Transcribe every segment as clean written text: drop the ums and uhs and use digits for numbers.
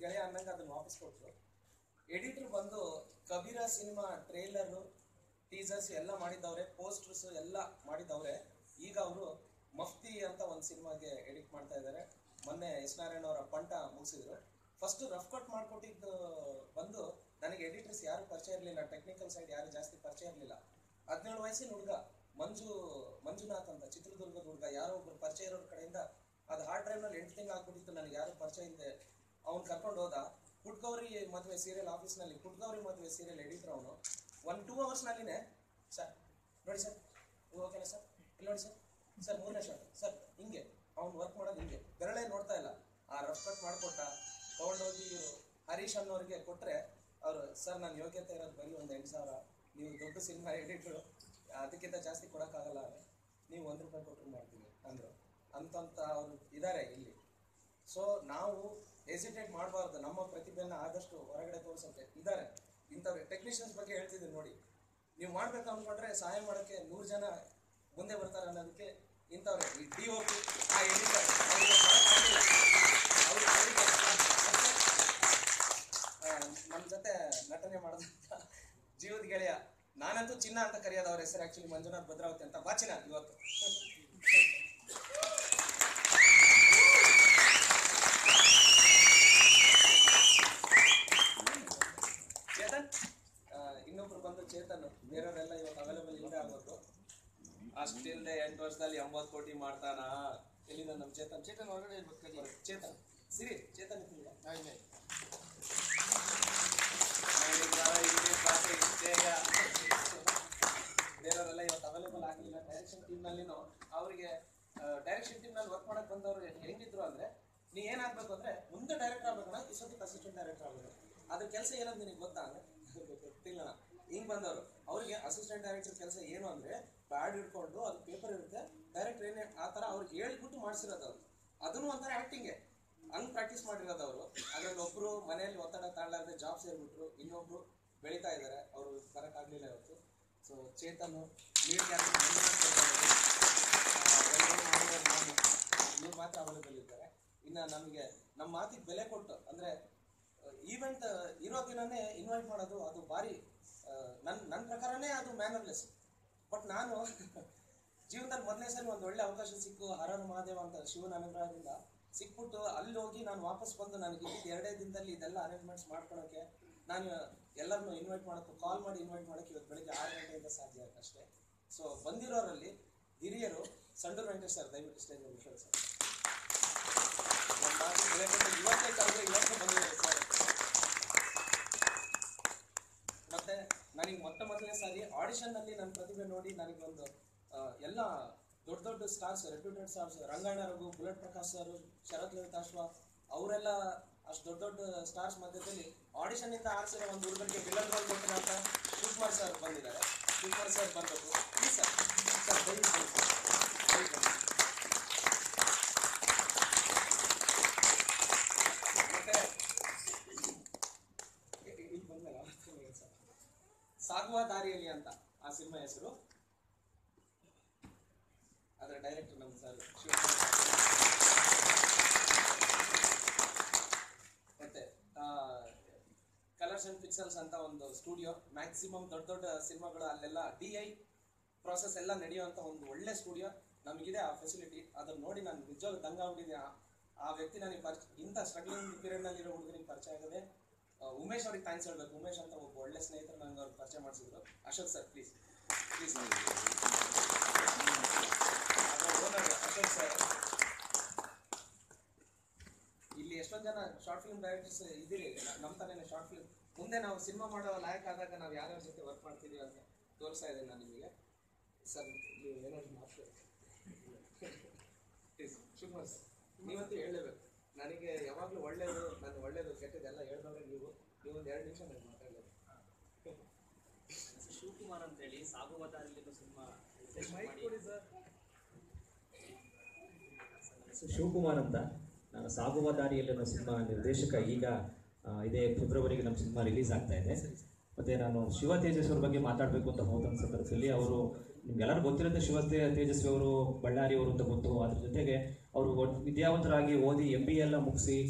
ಗೆಳೆಯ ಅನ್ನಂಗೆ ಅದನ್ನ ವಾಪಸ್ ಕೊಟ್ಟರು. ಎಡಿಟರ್ ಬಂದು ಕಬೀರ ಸಿನಿಮಾ ಟ್ರೇಲರು ಟೀಸರ್ಸ್ ಎಲ್ಲ ಮಾಡಿದ್ದವ್ರೆ, ಪೋಸ್ಟರ್ಸ್ ಎಲ್ಲ ಮಾಡಿದ್ದವ್ರೆ. ಈಗ ಅವರು ಮಫ್ತಿ ಅಂತ ಒಂದು ಸಿನಿಮಾಗೆ ಎಡಿಟ್ ಮಾಡ್ತಾ ಇದ್ದಾರೆ. ಮೊನ್ನೆ ಎಸ್ ನಾರಾಯಣ ಅವರ ಪಂಟ ಮುಗಿಸಿದ್ರು. ಫಸ್ಟ್ ರಫ್ ಕಟ್ ಮಾಡ್ಕೊಟ್ಟಿದ್ದು ಬಂದು ನನಗೆ ಎಡಿಟರ್ಸ್ ಯಾರು ಪರಿಚಯ ಇರಲಿಲ್ಲ, ಟೆಕ್ನಿಕಲ್ ಸೈಡ್ ಯಾರು ಜಾಸ್ತಿ ಪರಿಚಯ ಇರಲಿಲ್ಲ. 17 ವಯಸ್ಸಿನ ಹುಡುಗ ಮಂಜುನಾಥ್ ಅಂತ, ಚಿತ್ರದುರ್ಗದ ಹುಡುಗ, ಯಾರೋ ಒಬ್ರು ಪರಿಚಯ ಇರೋರ ಕಡೆಯಿಂದ ಅದು ಹಾರ್ಡ್ ಡ್ರೈವ್ನಲ್ಲಿ 8 ತಿಂಗಳು ಆಗ್ಬಿಟ್ಟಿತ್ತು. ನನಗೆ ಯಾರು ಪರಿಚಯ ಇಲ್ಲದೆ ಅವ್ನು ಕರ್ಕೊಂಡು ಹೋದ. ಪುಟ್ಗೌರಿ ಮದುವೆ ಸೀರಿಯಲ್ ಆಫೀಸ್ನಲ್ಲಿ ಪುಟ್ಗೌರಿ ಮದುವೆ ಸೀರಿಯಲ್ ಎಡಿಟರ್ ಅವನು. 1-2 ಅವರ್ಸ್ನಲ್ಲಿನೇ ಸರ್ ನೋಡಿ ಸರ್ ಓಕೆನಾ ಸರ್, ಇಲ್ಲಿ ನೋಡಿ ಸರ್ 3ನೇ ಶಾಟ್ ಸರ್, ಹಿಂಗೆ ಅವ್ನು ವರ್ಕ್ ಮಾಡೋದು ಹಿಂಗೆ, ಬೆರಳೇ ನೋಡ್ತಾ ಇಲ್ಲ. ಆ ರಫ್ ಕಟ್ ಮಾಡಿಕೊಟ್ಟ, ತೊಗೊಂಡೋಗಿ ಹರೀಶ್ ಅನ್ನೋರಿಗೆ ಕೊಟ್ಟರೆ ಅವರು ಸರ್ ನನ್ನ ಯೋಗ್ಯತೆ ಇರೋದು ಬರೀ ಒಂದು 8,000, ನೀವು ದೊಡ್ಡ ಸಿನಿಮಾ ಎಡಿಟ್ರು, ಅದಕ್ಕಿಂತ ಜಾಸ್ತಿ ಕೊಡೋಕ್ಕಾಗಲ್ಲ, ನೀವು ₹1 ಕೊಟ್ಟರು ಮಾಡ್ತೀವಿ ಅಂದರು. ಅಂತಂತ ಅವರು ಇದ್ದಾರೆ ಇಲ್ಲಿ. ಸೊ ನಾವು ಹೆಸಿಟೇಟ್ ಮಾಡಬಾರ್ದು, ನಮ್ಮ ಪ್ರತಿಭೆಯನ್ನು ಆದಷ್ಟು ಹೊರಗಡೆ ತೋರಿಸೋಕ್ಕೆ ಇದ್ದಾರೆ. ಇಂಥವ್ರು ಟೆಕ್ನಿಷಿಯನ್ಸ್ ಬಗ್ಗೆ ಹೇಳ್ತಿದ್ದೀನಿ ನೋಡಿ, ನೀವು ಮಾಡಬೇಕು ಅಂದ್ಕೊಂಡ್ರೆ ಸಹಾಯ ಮಾಡೋಕ್ಕೆ 100 ಜನ ಮುಂದೆ ಬರ್ತಾರೆ ಅನ್ನೋದಕ್ಕೆ ಇಂಥವ್ರೆ. ಈ DOP ಆ ಎಡಿಟರ್ ನಮ್ಮ ಜೊತೆ ನಟನೆ ಮಾಡೋದಂತ ಜೀವದ ಗೆಳೆಯ, ನಾನಂತೂ ಚಿನ್ನ ಅಂತ ಕರೆಯೋದು. ಅವ್ರ ಹೆಸರು ಆ್ಯಕ್ಚುಲಿ ಮಂಜುನಾಥ್ ಭದ್ರಾವತಿ ಅಂತ. ಬಾ ಚಿನ್ನ ಇವತ್ತು. ಚೇತನ್, ಇನ್ನೊಬ್ರು ಬಂದು ಚೇತನ್, ಬೇರೆಯವರೆಲ್ಲ ಇವತ್ತು ಅವೈಲೇಬಲ್ ಇಲ್ಲದೆ ಆಗೋದು. ಅಷ್ಟಿಲ್ಲದೆ 8 ವರ್ಷದಲ್ಲಿ 80 ಕೋಟಿ ಮಾಡ್ತಾನ. ಎಲ್ಲಿಂದ ನಮ್ಮ ಚೇತನ್ ಹೊರಗಡೆ ಇರ್ಬೇಕು. ಚೇತನ್ ಸಿರಿ, ಚೇತನ್ ಬೇರೆಯವರೆಲ್ಲ ಇವತ್ತು ಅವೈಲೇಬಲ್ ಆಗಲಿಲ್ಲ. ಡೈರೆಕ್ಷನ್ ಟೀಮ್ನಲ್ಲಿನೂ ಅವರಿಗೆ ಡೈರೆಕ್ಷನ್ ಟೀಮ್ನಲ್ಲಿ ವರ್ಕ್ ಮಾಡಕ್ಕೆ ಬಂದವರು ಹೆಂಗಿದ್ರು ಅಂದರೆ, ನೀ ಏನಾಗಬೇಕು ಅಂದರೆ ಮುಂದೆ ಡೈರೆಕ್ಟರ್ ಆಗ್ಬೇಕಣ್ಣ, ಇಷ್ಟೊತ್ತಿಗೆ ಅಸಿಸ್ಟೆಂಟ್ ಡೈರೆಕ್ಟರ್ ಆಗಬೇಕು. ಅದ್ರ ಕೆಲಸ ಏನಂತ ನಿನಗೆ ಗೊತ್ತಾ ಅಂದರೆ ಗೊತ್ತಿಲ್ಲ. ಹಿಂಗೆ ಬಂದವರು ಅವ್ರಿಗೆ ಅಸಿಸ್ಟೆಂಟ್ ಡೈರೆಕ್ಟರ್ ಕೆಲಸ ಏನು ಅಂದರೆ, ಪ್ಯಾಡ್ ಹಿಡ್ಕೊಂಡು ಅದು ಪೇಪರ್ ಇರುತ್ತೆ, ಡೈರೆಕ್ಟರ್ ಏನೇ ಆ ಥರ ಅವ್ರಿಗೆ ಹೇಳ್ಬಿಟ್ಟು ಮಾಡಿಸಿರೋದು. ಅವರು ಅದನ್ನು ಒಂಥರ ಆ್ಯಕ್ಟಿಂಗೆ ಹಂಗೆ ಪ್ರಾಕ್ಟೀಸ್ ಮಾಡಿರೋದು ಅವರು. ಅದರಲ್ಲಿ ಒಬ್ಬರು ಮನೆಯಲ್ಲಿ ಒತ್ತಡ ತಾಳಲಾರದೆ ಜಾಬ್ ಸೇರಿಬಿಟ್ರು, ಇನ್ನೊಬ್ರು ಬೆಳೀತಾ ಇದ್ದಾರೆ, ಅವರು ಬರೋಕ್ಕಾಗಲಿಲ್ಲ ಇವತ್ತು. ಸೊ ಚೇತನ್ ಲೀಡ್ ಕ್ಯಾರೆಕ್ಟರ್ ಇವ್ರು ಮಾತ್ರ ಅವೈಲೇಬಲ್ ಇದ್ದಾರೆ. ಇನ್ನು ನಮಗೆ ನಮ್ಮ ಮಾತಿಗೆ ಬೆಲೆ ಕೊಟ್ಟು ಅಂದರೆ ಈವೆಂಟ್ ಇರೋ ದಿನನೇ ಇನ್ವೈಟ್ ಮಾಡೋದು, ಅದು ಭಾರಿ ನನ್ನ ಪ್ರಕಾರನೇ ಅದು ಮ್ಯಾನರ್ಲೆಸ್. ಬಟ್ ನಾನು ಜೀವನದಲ್ಲಿ ಮೊದಲನೇ ಸರಿ ಒಂದು ಒಳ್ಳೆ ಅವಕಾಶ ಸಿಕ್ಕು, ಹರರ ಮಹಾದೇವ ಅಂತ ಶಿವನ ಅನುಗ್ರಹದಿಂದ ಸಿಕ್ಬಿಟ್ಟು ಅಲ್ಲಿ ಹೋಗಿ ನಾನು ವಾಪಸ್ ಬಂದು ನನಗೆ 2 ದಿನದಲ್ಲಿ ಇದೆಲ್ಲ ಅರೇಂಜ್ಮೆಂಟ್ಸ್ ಮಾಡ್ಕೊಳೋಕ್ಕೆ, ನಾನು ಎಲ್ಲರನ್ನೂ ಇನ್ವೈಟ್ ಮಾಡೋಕ್ಕೆ ಕಾಲ್ ಮಾಡಿ ಇನ್ವೈಟ್ ಮಾಡೋಕ್ಕೆ ಇವತ್ತು ಬೆಳಿಗ್ಗೆ 6 ಗಂಟೆಯಿಂದ ಸಾಧ್ಯ ಆಗುತ್ತೆ ಅಷ್ಟೇ. ಸೊ ಬಂದಿರೋರಲ್ಲಿ ಹಿರಿಯರು ಸಂಡೂರು ವೆಂಕಟೇಶ್ ಸರ್, ದಯವಿಟ್ಟು ಸ್ಟೇಜ್ ವಿಶ್ವಲ್ ಸರ್. ಇವತ್ತೇ ಕರೆದ್ರೆ ಇವತ್ತು ಬಂದಿದ್ದಾರೆ ಸರ್. ಮತ್ತೆ ನನಗೆ ಮೊದಲನೇ ಸಾರಿ ಆಡಿಷನ್ನಲ್ಲಿ ನನ್ನ ಪ್ರತಿಭೆ ನೋಡಿ ನನಗೊಂದು ಎಲ್ಲ ದೊಡ್ಡ stars, reputed stars, Rangayana Raghu, bullet Prakash sir, Sharath Lalithashwa, ಅವರೆಲ್ಲ ಅಷ್ಟು ದೊಡ್ಡ ಸ್ಟಾರ್ಸ್ ಮಧ್ಯದಲ್ಲಿ ಆಡಿಷನ್ನಿಂದ ಆರಿಸಿರೋ ಒಂದು ಹುಡುಗರಿಗೆ ವಿಲನ್ ರೋಲ್ ಕೊಟ್ಟಿರೋ ಅಂತ ಶಿವಕುಮಾರ್ ಸರ್ ಬಂದಿದ್ದಾರೆ. ಶಿವಕುಮಾರ್ ಸರ್ ಬರಬೇಕು ಪ್ಲೀಸ್ ಸರ್. ಸರ್ ದಯವಿಟ್ಟು ಮತ್ತೆ ಇಲ್ಲಿ ಬಂದಲ್ಲ ಸರ್, ಸಾಗುವ ದಾರಿಯಲ್ಲಿ ಅಂತ ಆ ಸಿನಿಮಾ ಹೆಸರು. ಅದರ ಡೈರೆಕ್ಟರ್ ನಮ್ಮ ಸರ್ ಶಿವಕುಮಾರ್. ಮತ್ತೆ ಕಲರ್ಸ್ ಅಂಡ್ ಪಿಕ್ಸಲ್ಸ್ ಅಂತ ಒಂದು ಸ್ಟುಡಿಯೋ, ಮ್ಯಾಕ್ಸಿಮಮ್ ದೊಡ್ಡ ಸಿನಿಮಾಗಳು ಅಲ್ಲೆಲ್ಲ DI ಪ್ರಾಸೆಸ್ ಎಲ್ಲ ನಡೆಯುವಂಥ ಒಂದು ಒಳ್ಳೆ ಸ್ಟುಡಿಯೋ ನಮಗಿದೆ. ಆ ಫೆಸಿಲಿಟಿ ಅದನ್ನು ನೋಡಿ ನಾನು ನಿಜವಾಗ್ಲೂ ದಂಗಾಗ್ಬಿಟ್ಟಿದ್ದೆ. ಆ ವ್ಯಕ್ತಿ ನನಗೆ ಇಂಥ ಸ್ಟ್ರಗ್ಲಿಂಗ್ ಪೀರಿಯಡ್ನಲ್ಲಿರೋ ಹುಡುಗರಿಗೆ ಪರಿಚಯ ಆಗದೆ. ಉಮೇಶ್ ಅವ್ರಿಗೆ ಥ್ಯಾಂಕ್ಸ್ ಹೇಳ್ಬೇಕು. ಉಮೇಶ್ ಅಂತ ಒಬ್ಬ ಒಳ್ಳೆ ಸ್ನೇಹಿತರು ನನಗೆ ಅವ್ರು ಪರಿಚಯ ಮಾಡಿಸಿದ್ರು. Ashok sir please owner Ashok sir. ಇಲ್ಲಿ ಎಷ್ಟೊಂದು ಜನ ಶಾರ್ಟ್ ಫಿಲ್ಮ್ ಡೈರೆಕ್ಟರ್ಸ್ ಇದ್ದೀರಿ, ನಮ್ಮ ತಾನೇ ಶಾರ್ಟ್ ಫಿಲ್ಮ್ ಮುಂದೆ ನಾವು ಸಿನಿಮಾ ಮಾಡೋ ಲಾಯಕ್ ಆದಾಗ ನಾವು ಯಾರ್ಯಾರ ಜೊತೆ ವರ್ಕ್ ಮಾಡ್ತೀವಿ ಅಂತ ತೋರಿಸ್ತಾ ಇದ್ದೀನಿ ನಾನು ನಿಮಗೆ. ಸರ್ ನೀವು ಏನಾದ್ರು ಮಾತಾಡಿ ಶಿವಕುಮಾರ್ ಸರ್, ನೀವಂತೂ ಹೇಳಲೇಬೇಕು. ನನಗೆ ಯಾವಾಗಲೂ ಒಳ್ಳೇದು, ನಾನು ಒಳ್ಳೇದು ಕೆಟ್ಟದೆಲ್ಲ ಹೇಳಿದವ್ರೆ ನೀವೊಂದು 2 ನಿಮಿಷ ನನಗೆ ಮಾತಾಡಲೇಬೇಕು. ಶಿವಕುಮಾರ್ ಅಂತೇಳಿ ಸಾಗುವದಾರಿಯಲ್ಲಿ ಸಿನಿಮಾ ಶಿವಕುಮಾರ್ ಅಂತ, ನಾನು ಸಾಗುವ ದಾರಿಯಲ್ಲಿ ಅನ್ನೋ ಸಿನಿಮಾ ನಿರ್ದೇಶಕ. ಈಗ ಇದೇ ಫೆಬ್ರವರಿಗೆ ನಮ್ಮ ಸಿನಿಮಾ ರಿಲೀಸ್ ಆಗ್ತಾ ಇದೆ. ಮತ್ತು ನಾನು ಶಿವ ತೇಜಸ್ವಿ ಅವ್ರ ಬಗ್ಗೆ ಮಾತಾಡಬೇಕು ಅಂತ ಹೋದ ಸಂದರ್ಭದಲ್ಲಿ, ಅವರು ನಿಮ್ಗೆಲ್ಲರೂ ಗೊತ್ತಿರುತ್ತೆ, ಶಿವ ತೇಜಸ್ವಿ ಅವರು ಬಳ್ಳಾರಿಯವರು ಅಂತ ಗೊತ್ತು. ಅದ್ರ ಜೊತೆಗೆ ಅವರು ವಿದ್ಯಾವಂತರಾಗಿ ಓದಿ MBA ಎಲ್ಲ ಮುಗಿಸಿ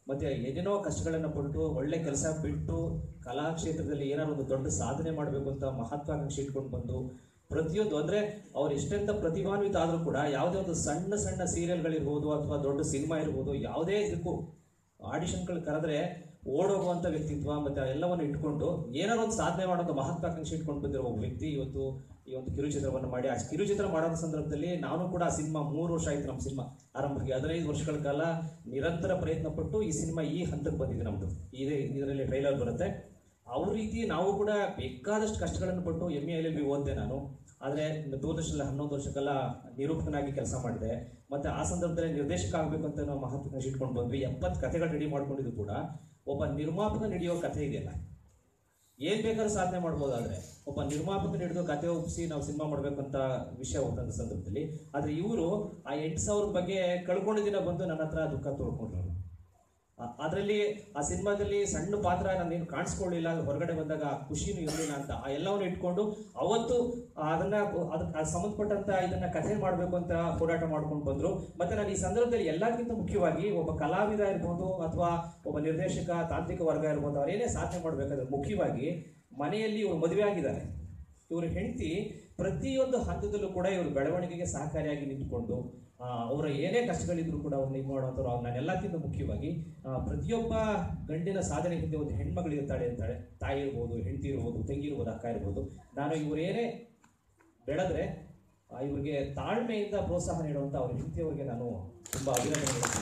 ಮತ್ತು ಏನೇನೋ ಕಷ್ಟಗಳನ್ನು ಪಟ್ಟು ಒಳ್ಳೆ ಕೆಲಸ ಬಿಟ್ಟು ಕಲಾ ಕ್ಷೇತ್ರದಲ್ಲಿ ಏನಾದ್ರು ಒಂದು ದೊಡ್ಡ ಸಾಧನೆ ಮಾಡಬೇಕು ಅಂತ ಮಹತ್ವಾಕಾಂಕ್ಷೆ ಇಟ್ಕೊಂಡು ಬಂದು ಪ್ರತಿಯೊಂದು ಅಂದರೆ ಅವ್ರು ಎಷ್ಟೆಂತ ಪ್ರತಿಭಾನ್ವಿತ ಆದರೂ ಕೂಡ ಯಾವುದೇ ಒಂದು ಸಣ್ಣ ಸಣ್ಣ ಸೀರಿಯಲ್ಗಳಿರ್ಬೋದು ಅಥವಾ ದೊಡ್ಡ ಸಿನಿಮಾ ಇರ್ಬೋದು, ಯಾವುದೇ ಇದಕ್ಕೂ ಆಡಿಷನ್ಗಳು ಕರೆದ್ರೆ ಓಡೋಗುವಂಥ ವ್ಯಕ್ತಿತ್ವ ಮತ್ತು ಎಲ್ಲವನ್ನು ಇಟ್ಕೊಂಡು ಏನಾದ್ರು ಒಂದು ಸಾಧನೆ ಮಾಡೋದು ಮಹತ್ವಾಕಾಂಕ್ಷೆ ಇಟ್ಕೊಂಡು ಬಂದಿರೋ ಒಬ್ಬ ವ್ಯಕ್ತಿ ಇವತ್ತು ಈ ಒಂದು ಕಿರುಚಿತ್ರವನ್ನು ಮಾಡಿ, ಆ ಕಿರುಚಿತ್ರ ಮಾಡೋ ಸಂದರ್ಭದಲ್ಲಿ ನಾನು ಕೂಡ ಆ ಸಿನಿಮಾ 3 ವರ್ಷ ಆಯಿತು ನಮ್ಮ ಸಿನಿಮಾ ಆರಂಭಕ್ಕೆ. 15 ವರ್ಷಗಳ ಕಾಲ ನಿರಂತರ ಪ್ರಯತ್ನ ಪಟ್ಟು ಈ ಸಿನಿಮಾ ಈ ಹಂತಕ್ಕೆ ಬಂದಿದೆ ನಮ್ಮದು. ಇದರಲ್ಲಿ ಟ್ರೈಲರ್ ಬರುತ್ತೆ. ಅವ್ರ ರೀತಿ ನಾವು ಕೂಡ ಬೇಕಾದಷ್ಟು ಕಷ್ಟಗಳನ್ನು ಪಟ್ಟು MA ಓದಿದೆ ನಾನು. ಆದರೆ ದೂರದರ್ಶನದಲ್ಲಿ 11 ವರ್ಷಕ್ಕೆಲ್ಲ ನಿರೂಪಕನಾಗಿ ಕೆಲಸ ಮಾಡಿದೆ. ಮತ್ತು ಆ ಸಂದರ್ಭದಲ್ಲಿ ನಿರ್ದೇಶಕ ಆಗಬೇಕು ಅಂತ ನಾವು ಮಹತ್ವಾಕಾಂಕ್ಷೆ ಇಟ್ಕೊಂಡು ಬಂದ್ವಿ. 70 ಕಥೆಗಳು ರೆಡಿ ಮಾಡ್ಕೊಂಡಿದ್ದು ಕೂಡ ಒಬ್ಬ ನಿರ್ಮಾಪಕ ನಡೆಯೋ ಕಥೆ ಇದೆಯಲ್ಲ, ಏನು ಬೇಕಾದ್ರೂ ಸಾಧನೆ ಮಾಡ್ಬೋದಾದ್ರೆ ಒಬ್ಬ ನಿರ್ಮಾಪಕ ಹಿಡಿದು ಕಥೆ ಒಪ್ಪಿಸಿ ನಾವು ಸಿನಿಮಾ ಮಾಡಬೇಕಂತ ವಿಷಯ ಹೋದಂಥ ಸಂದರ್ಭದಲ್ಲಿ. ಆದರೆ ಇವರು ಆ 8,000 ಬಗ್ಗೆ ಕಳ್ಕೊಂಡಿದ್ದ ದಿನ ಬಂದು ನನ್ನ ಹತ್ರ ದುಃಖ ತೋಡ್ಕೊಂಡ್ರು. ಅದರಲ್ಲಿ ಆ ಸಿನಿಮಾದಲ್ಲಿ ಸಣ್ಣ ಪಾತ್ರ ನಾನೇನು ಕಾಣಿಸ್ಕೊಳ್ಳಿಲ್ಲ, ಹೊರಗಡೆ ಬಂದಾಗ ಖುಷಿನೂ ಇರಲಿಲ್ಲ ಅಂತ ಆ ಎಲ್ಲವನ್ನು ಇಟ್ಕೊಂಡು ಅವತ್ತು ಅದಕ್ಕೆ ಸಂಬಂಧಪಟ್ಟಂತ ಇದನ್ನ ಕಥೆ ಮಾಡಬೇಕು ಅಂತ ಹೋರಾಟ ಮಾಡ್ಕೊಂಡು ಬಂದರು. ಮತ್ತೆ ನಾನು ಈ ಸಂದರ್ಭದಲ್ಲಿ ಎಲ್ಲಕ್ಕಿಂತ ಮುಖ್ಯವಾಗಿ ಒಬ್ಬ ಕಲಾವಿದ ಇರ್ಬೋದು ಅಥವಾ ಒಬ್ಬ ನಿರ್ದೇಶಕ, ತಾಂತ್ರಿಕ ವರ್ಗ ಇರ್ಬೋದು, ಅವರೇನೇ ಸಾಧನೆ ಮಾಡಬೇಕಾದ್ರೆ ಮುಖ್ಯವಾಗಿ ಮನೆಯಲ್ಲಿ ಇವರು ಮದುವೆ ಆಗಿದ್ದಾರೆ. ಇವರು ಹೆಂಡತಿ ಪ್ರತಿಯೊಂದು ಹಂತದಲ್ಲೂ ಕೂಡ ಇವರು ಬೆಳವಣಿಗೆಗೆ ಸಹಕಾರಿಯಾಗಿ ನಿಂತುಕೊಂಡು ಅವರ ಏನೇ ಕಷ್ಟಗಳಿದ್ರು ಕೂಡ ಅವ್ರನ್ನ ಇದು ಮಾಡುವಂಥವ್ರು. ನಾನೆಲ್ಲಕ್ಕಿಂತ ಮುಖ್ಯವಾಗಿ ಪ್ರತಿಯೊಬ್ಬ ಗಂಡಿನ ಸಾಧನೆ ಹಿಂದೆ ಒಂದು ಹೆಣ್ಮಗಳು ಇರ್ತಾಳೆ ಅಂತಾಳೆ. ತಾಯಿ ಇರ್ಬೋದು, ಹೆಂಡತಿ ಇರ್ಬೋದು, ತಂಗಿ ಇರ್ಬೋದು, ಅಕ್ಕ ಇರ್ಬೋದು. ನಾನು ಇವರೇನೇ ಬೆಳೆದ್ರೆ ಇವ್ರಿಗೆ ತಾಳ್ಮೆಯಿಂದ ಪ್ರೋತ್ಸಾಹ ನೀಡುವಂಥ ಅವ್ರ ಹೆಂಡತಿಯವರಿಗೆ ನಾನು ತುಂಬ ಅಭಿನಂದನೆಗಳು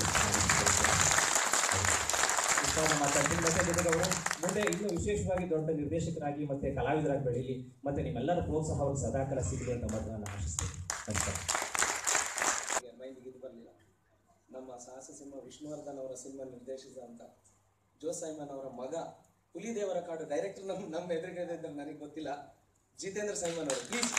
ಮಾತಾಡ್ತೀನಿ. ಮತ್ತೆ ಜೊತೆಗೆ ಅವರು ಮುಂದೆ ಇನ್ನೂ ವಿಶೇಷವಾಗಿ ದೊಡ್ಡ ನಿರ್ದೇಶಕರಾಗಿ ಮತ್ತೆ ಕಲಾವಿದರಾಗಿ ಬೆಳೀಲಿ, ಮತ್ತೆ ನಿಮ್ಮೆಲ್ಲರ ಪ್ರೋತ್ಸಾಹ ಅವ್ರಿಗೆ ಸದಾಕಾಲ ಸಿಗಲಿ ಅಂತ ಮಾತ್ರ ನಾನು ಆಶಿಸ್ತೇನೆ. ನಮಸ್ಕಾರ. ಮೈಂಡಿಗೆ ಇದು ಬರಲಿಲ್ಲ. ನಮ್ಮ ಸಾಹಸ ಸಿಂಹ ವಿಷ್ಣುವರ್ಧನ್ ಅವರ ಸಿನಿಮಾ ನಿರ್ದೇಶಿಸಿದಂಥ ಜೋಸೈಮನ್ ಅವರ ಮಗ ಹುಲಿದೇವರ ಕಾಡು ಡೈರೆಕ್ಟರ್ ನಮ್ಮ ಎದುರಿಗೆ ಇದ್ದರೆ ನನಗೆ ಗೊತ್ತಿಲ್ಲ, ಜಿತೇಂದ್ರ ಸೈಮನ್ ಅವರು. Please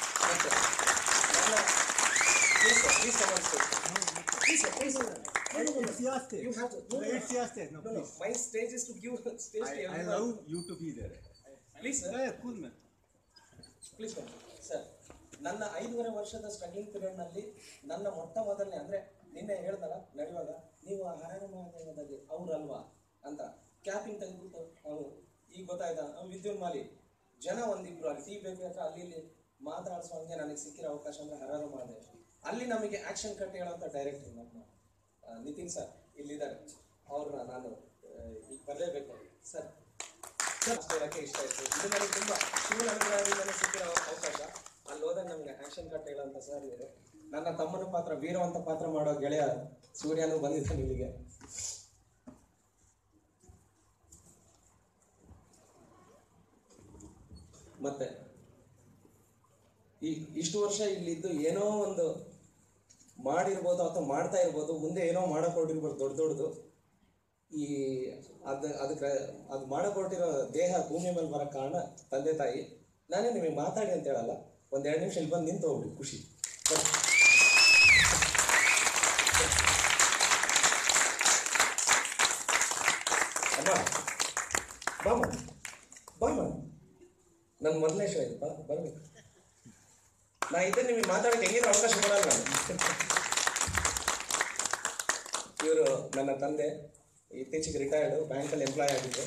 You have to. No. My stage is to give stage to everyone. I love you to be there. Please, sir. Yeah, cool man. Please come, sir. ನನ್ನ 5.5 ವರ್ಷದ ಸ್ಟ್ರಗ್ಲಿಂಗ್ ಪೀರಿಯಡ್ನಲ್ಲಿ ನನ್ನ ಮೊದಲನೇ ಅಂದರೆ ನಿನ್ನೆ ಹೇಳ್ದಲ್ಲ ನಡೆಯುವಾಗ, ನೀವು ಹರರ ಮಹಾದೇವದಲ್ಲಿ ಅವ್ರಲ್ವಾ ಅಂತ ಕ್ಯಾಪಿಂಗ್ ತೆಗೆದುಬಿಟ್ಟು ಅವರು ಈಗ ಗೊತ್ತಾಯ್ತಾ ವಿದ್ಯುನ್ಮಾಲಿ ಜನ ಒಂದಿಬ್ರು ಅಲ್ಲಿ ಟೀ ಬೇಕಾದ್ರೆ ಅಲ್ಲಿ ಇಲ್ಲಿ ಮಾತಾಡಿಸುವಂಗೆ ನನಗೆ ಸಿಕ್ಕಿರೋ ಅವಕಾಶ ಅಂದರೆ ಹರರ ಮಹಾದೇವ್. ಅಲ್ಲಿ ನಮಗೆ ಆ್ಯಕ್ಷನ್ ಕಟ್ ಹೇಳೋಂಥ ಡೈರೆಕ್ಟರ್ ನಮ್ಮ ನಿತಿನ್ ಸರ್ ಇಲ್ಲಿದ್ದಾರೆ. ಅವ್ರನ್ನ ನಾನು ಈಗ ಬರಲೇಬೇಕು ಸರ್. ಅಷ್ಟು ಹೇಳೋಕ್ಕೆ ಇಷ್ಟ ಆಯಿತು. ಇದು ನನಗೆ ತುಂಬ ಶಿವನ ಅನುಗ್ರಹದಿಂದಲೇ ಸಿಕ್ಕಿರೋ ಅವಕಾಶ. ಅಲ್ಲಿ ಹೋದಾಗ ನಮಗೆ ಆ್ಯಕ್ಷನ್ ಕಟ್ ಹೇಳೋಂಥ ಸರ್ ಇವರು. ನನ್ನ ತಮ್ಮನ ಪಾತ್ರ ವೀರವಂತ ಪಾತ್ರ ಮಾಡೋ ಗೆಳೆಯ ಸೂರ್ಯನೂ ಬಂದಿದ್ದಾನೆ ಇಲ್ಲಿಗೆ. ಮತ್ತೆ ಇಷ್ಟು ವರ್ಷ ಇಲ್ಲಿದ್ದು ಏನೋ ಒಂದು ಮಾಡಿರ್ಬೋದು ಅಥವಾ ಮಾಡ್ತಾ ಇರ್ಬೋದು, ಮುಂದೆ ಏನೋ ಮಾಡಕೊಟ್ಟಿರ್ಬೋದು ದೊಡ್ಡದು. ಈ ಅದು ಮಾಡಕೊಟ್ಟಿರೋ ದೇಹ ಭೂಮಿ ಮೇಲೆ ಬರೋ ಕಾರಣ ತಂದೆ ತಾಯಿ. ನಾನೇ ನಿಮಗೆ ಮಾತಾಡಿ ಅಂತ ಹೇಳಲ್ಲ, 1-2 ನಿಮಿಷ ಇಲ್ಲಿ ಬಂದು ನಿಂತು ಹೋಗ್ಬಿಡಿ ಖುಷಿ. ಅಮ್ಮ ಬಾಮ ನನ್ನ ಮೊದಲನೇ ಶೋ ಇದು, ಬರ್ಬೇಕು. ನಾ ಇದ್ದರೆ ನಿಮಗೆ ಮಾತಾಡೋಕ್ಕೆ ಹೆಂಗಿದ್ರೆ ಅವಕಾಶ ಕೊಡಲ್ಲ ನಾನು. ಇವರು ನನ್ನ ತಂದೆ, ಇತ್ತೀಚೆಗೆ ರಿಟೈರ್ಡು, ಬ್ಯಾಂಕಲ್ಲಿ ಎಂಪ್ಲಾಯ್ ಆಗಿದ್ದು.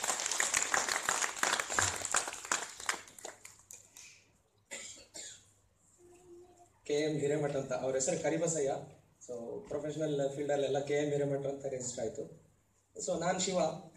KM ಹಿರೇಮಠ ಅಂತ ಅವ್ರ ಹೆಸರು ಕರಿಬಸಯ್ಯ. ಸೊ ಪ್ರೊಫೆಷನಲ್ ಫೀಲ್ಡಲ್ಲೆಲ್ಲ KM ಹಿರೇಮಠ ಅಂತ ರಿಜಿಸ್ಟರ್ ಆಯಿತು. ಸೊ ನಾನು ಶಿವ,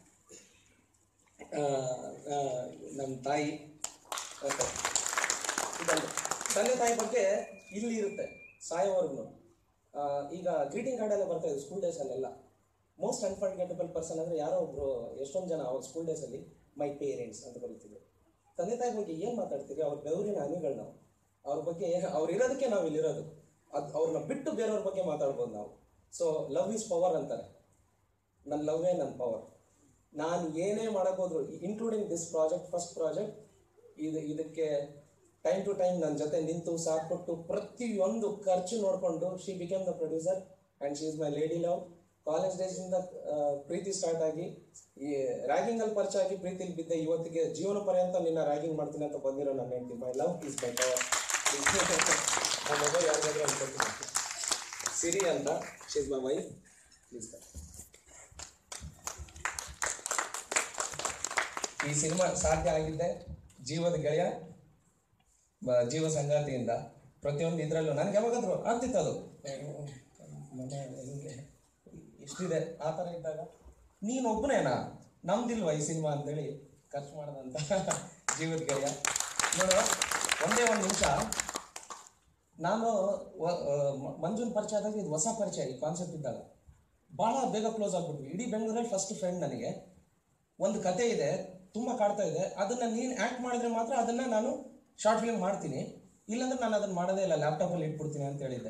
ನಮ್ಮ ತಾಯಿ. ಓಕೆ, ಇದೊಂದು ತಂದೆ ತಾಯಿ ಬಗ್ಗೆ ಇಲ್ಲಿ ಇರುತ್ತೆ ಸಾಯೋವರೆಗೂ. ಈಗ ಗ್ರೀಟಿಂಗ್ ಕಾರ್ಡ್ ಎಲ್ಲ ಬರ್ತಾ ಇದೆ ಸ್ಕೂಲ್ ಡೇಸಲ್ಲೆಲ್ಲ. ಮೋಸ್ಟ್ ಅನ್ಫರ್ಗೆಟಬಲ್ ಪರ್ಸನ್ ಅಂದರೆ ಯಾರೋ ಒಬ್ಬರು, ಎಷ್ಟೊಂದು ಜನ ಅವ್ರ ಸ್ಕೂಲ್ ಡೇಸಲ್ಲಿ ಮೈ ಪೇರೆಂಟ್ಸ್ ಅಂತ ಬರೀತಿದ್ರು. ತಂದೆ ತಾಯಿ ಬಗ್ಗೆ ಏನು ಮಾತಾಡ್ತೀರಿ? ಅವ್ರ ಬೆವರಿನ ಹನಿಗಳು ನಾವು. ಅವ್ರ ಬಗ್ಗೆ ಅವ್ರು ಇರೋದಕ್ಕೆ ನಾವು ಇಲ್ಲಿರೋದು. ಅವ್ರನ್ನ ಬಿಟ್ಟು ಬೇರೆಯವ್ರ ಬಗ್ಗೆ ಮಾತಾಡ್ಬೋದು ನಾವು. ಸೊ ಲವ್ ಈಸ್ ಪವರ್ ಅಂತಾರೆ. ನನ್ನ ಲವ್ವೇ ನನ್ನ ಪವರ್. ನಾನು ಏನೇ ಮಾಡೋಕ್ಕೋದ್ರು, including this project, first project, ಇದಕ್ಕೆ ಟೈಮ್ ಟು ಟೈಮ್ ನನ್ನ ಜೊತೆ ನಿಂತು ಸಾಥ್ ಕೊಟ್ಟು ಪ್ರತಿಯೊಂದು ಖರ್ಚು ನೋಡಿಕೊಂಡು she became the producer and she is my lady love. College ಡೇಸಿಂದ ಪ್ರೀತಿ ಸ್ಟಾರ್ಟ್ ಆಗಿ ಈ ರ್ಯಾಗಿಂಗಲ್ಲಿ ಪರಿಚಯ ಆಗಿ ಪ್ರೀತಿಲಿ ಬಿದ್ದೆ ಇವತ್ತಿಗೆ ಜೀವನ ಪರ್ಯಂತ ನಿನ್ನ ರ್ಯಾಗಿಂಗ್ ಮಾಡ್ತೀನಿ ಅಂತ ಬಂದಿರೋ ನನ್ನ ಹೆಂಡತಿ. My love is my power. ನಮ್ಮ ಮಗ ಯಾರಿಗಾದ್ರೂ ಅನ್ಕೊಳ್ತೀನಿ, ಸಿರಿ ಅಂತ, she is my wife. Please. ಈ ಸಿನಿಮಾ ಸಾಧ್ಯ ಆಗಿದ್ದೆ ಜೀವದ ಗೆಳೆಯ ಜೀವ ಸಂಗಾತಿಯಿಂದ. ಪ್ರತಿಯೊಂದು ಇದರಲ್ಲೂ ನನಗೆ ಯಾವಾಗಾದ್ರೂ ಆಗ್ತಿತ್ತು ಅದು ಮನೆ ಹಿಂಗೆ ಎಷ್ಟಿದೆ ಆ ಥರ ಇದ್ದಾಗ ನೀನು ಒಬ್ಬನೇನಾ ನಮ್ದಿಲ್ವಾ ಈ ಸಿನಿಮಾ ಅಂತೇಳಿ ಖರ್ಚು ಮಾಡೋದಂತ ಜೀವದ ಗೆಳೆಯ. ನೋಡು, ಒಂದೇ ಒಂದು ನಿಮಿಷ, ನಾನು ಮಂಜುನ್ ಪರಿಚಯ ಆದಾಗ ಇದು ಹೊಸ ಪರಿಚಯ, ಈ ಕಾನ್ಸೆಪ್ಟ್ ಇದ್ದಾಗ ಭಾಳ ಬೇಗ ಕ್ಲೋಸ್ ಆಗ್ಬಿಟ್ವಿ. ಇಡೀ ಬೆಂಗಳೂರಲ್ಲಿ ಫಸ್ಟ್ ಫ್ರೆಂಡ್ ನನಗೆ. ಒಂದು ಕತೆ ಇದೆ, ತುಂಬ ಕಾಡ್ತಾ ಇದೆ, ಅದನ್ನು ನೀನು ಆ್ಯಕ್ಟ್ ಮಾಡಿದ್ರೆ ಮಾತ್ರ ಅದನ್ನು ನಾನು ಶಾರ್ಟ್ ಫಿಲ್ಮ್ ಮಾಡ್ತೀನಿ, ಇಲ್ಲಾಂದ್ರೆ ನಾನು ಅದನ್ನು ಮಾಡೋದೇ ಇಲ್ಲ, ಲ್ಯಾಪ್ಟಾಪಲ್ಲಿ ಇಟ್ಬಿಡ್ತೀನಿ ಅಂತ ಹೇಳಿದ್ದೆ.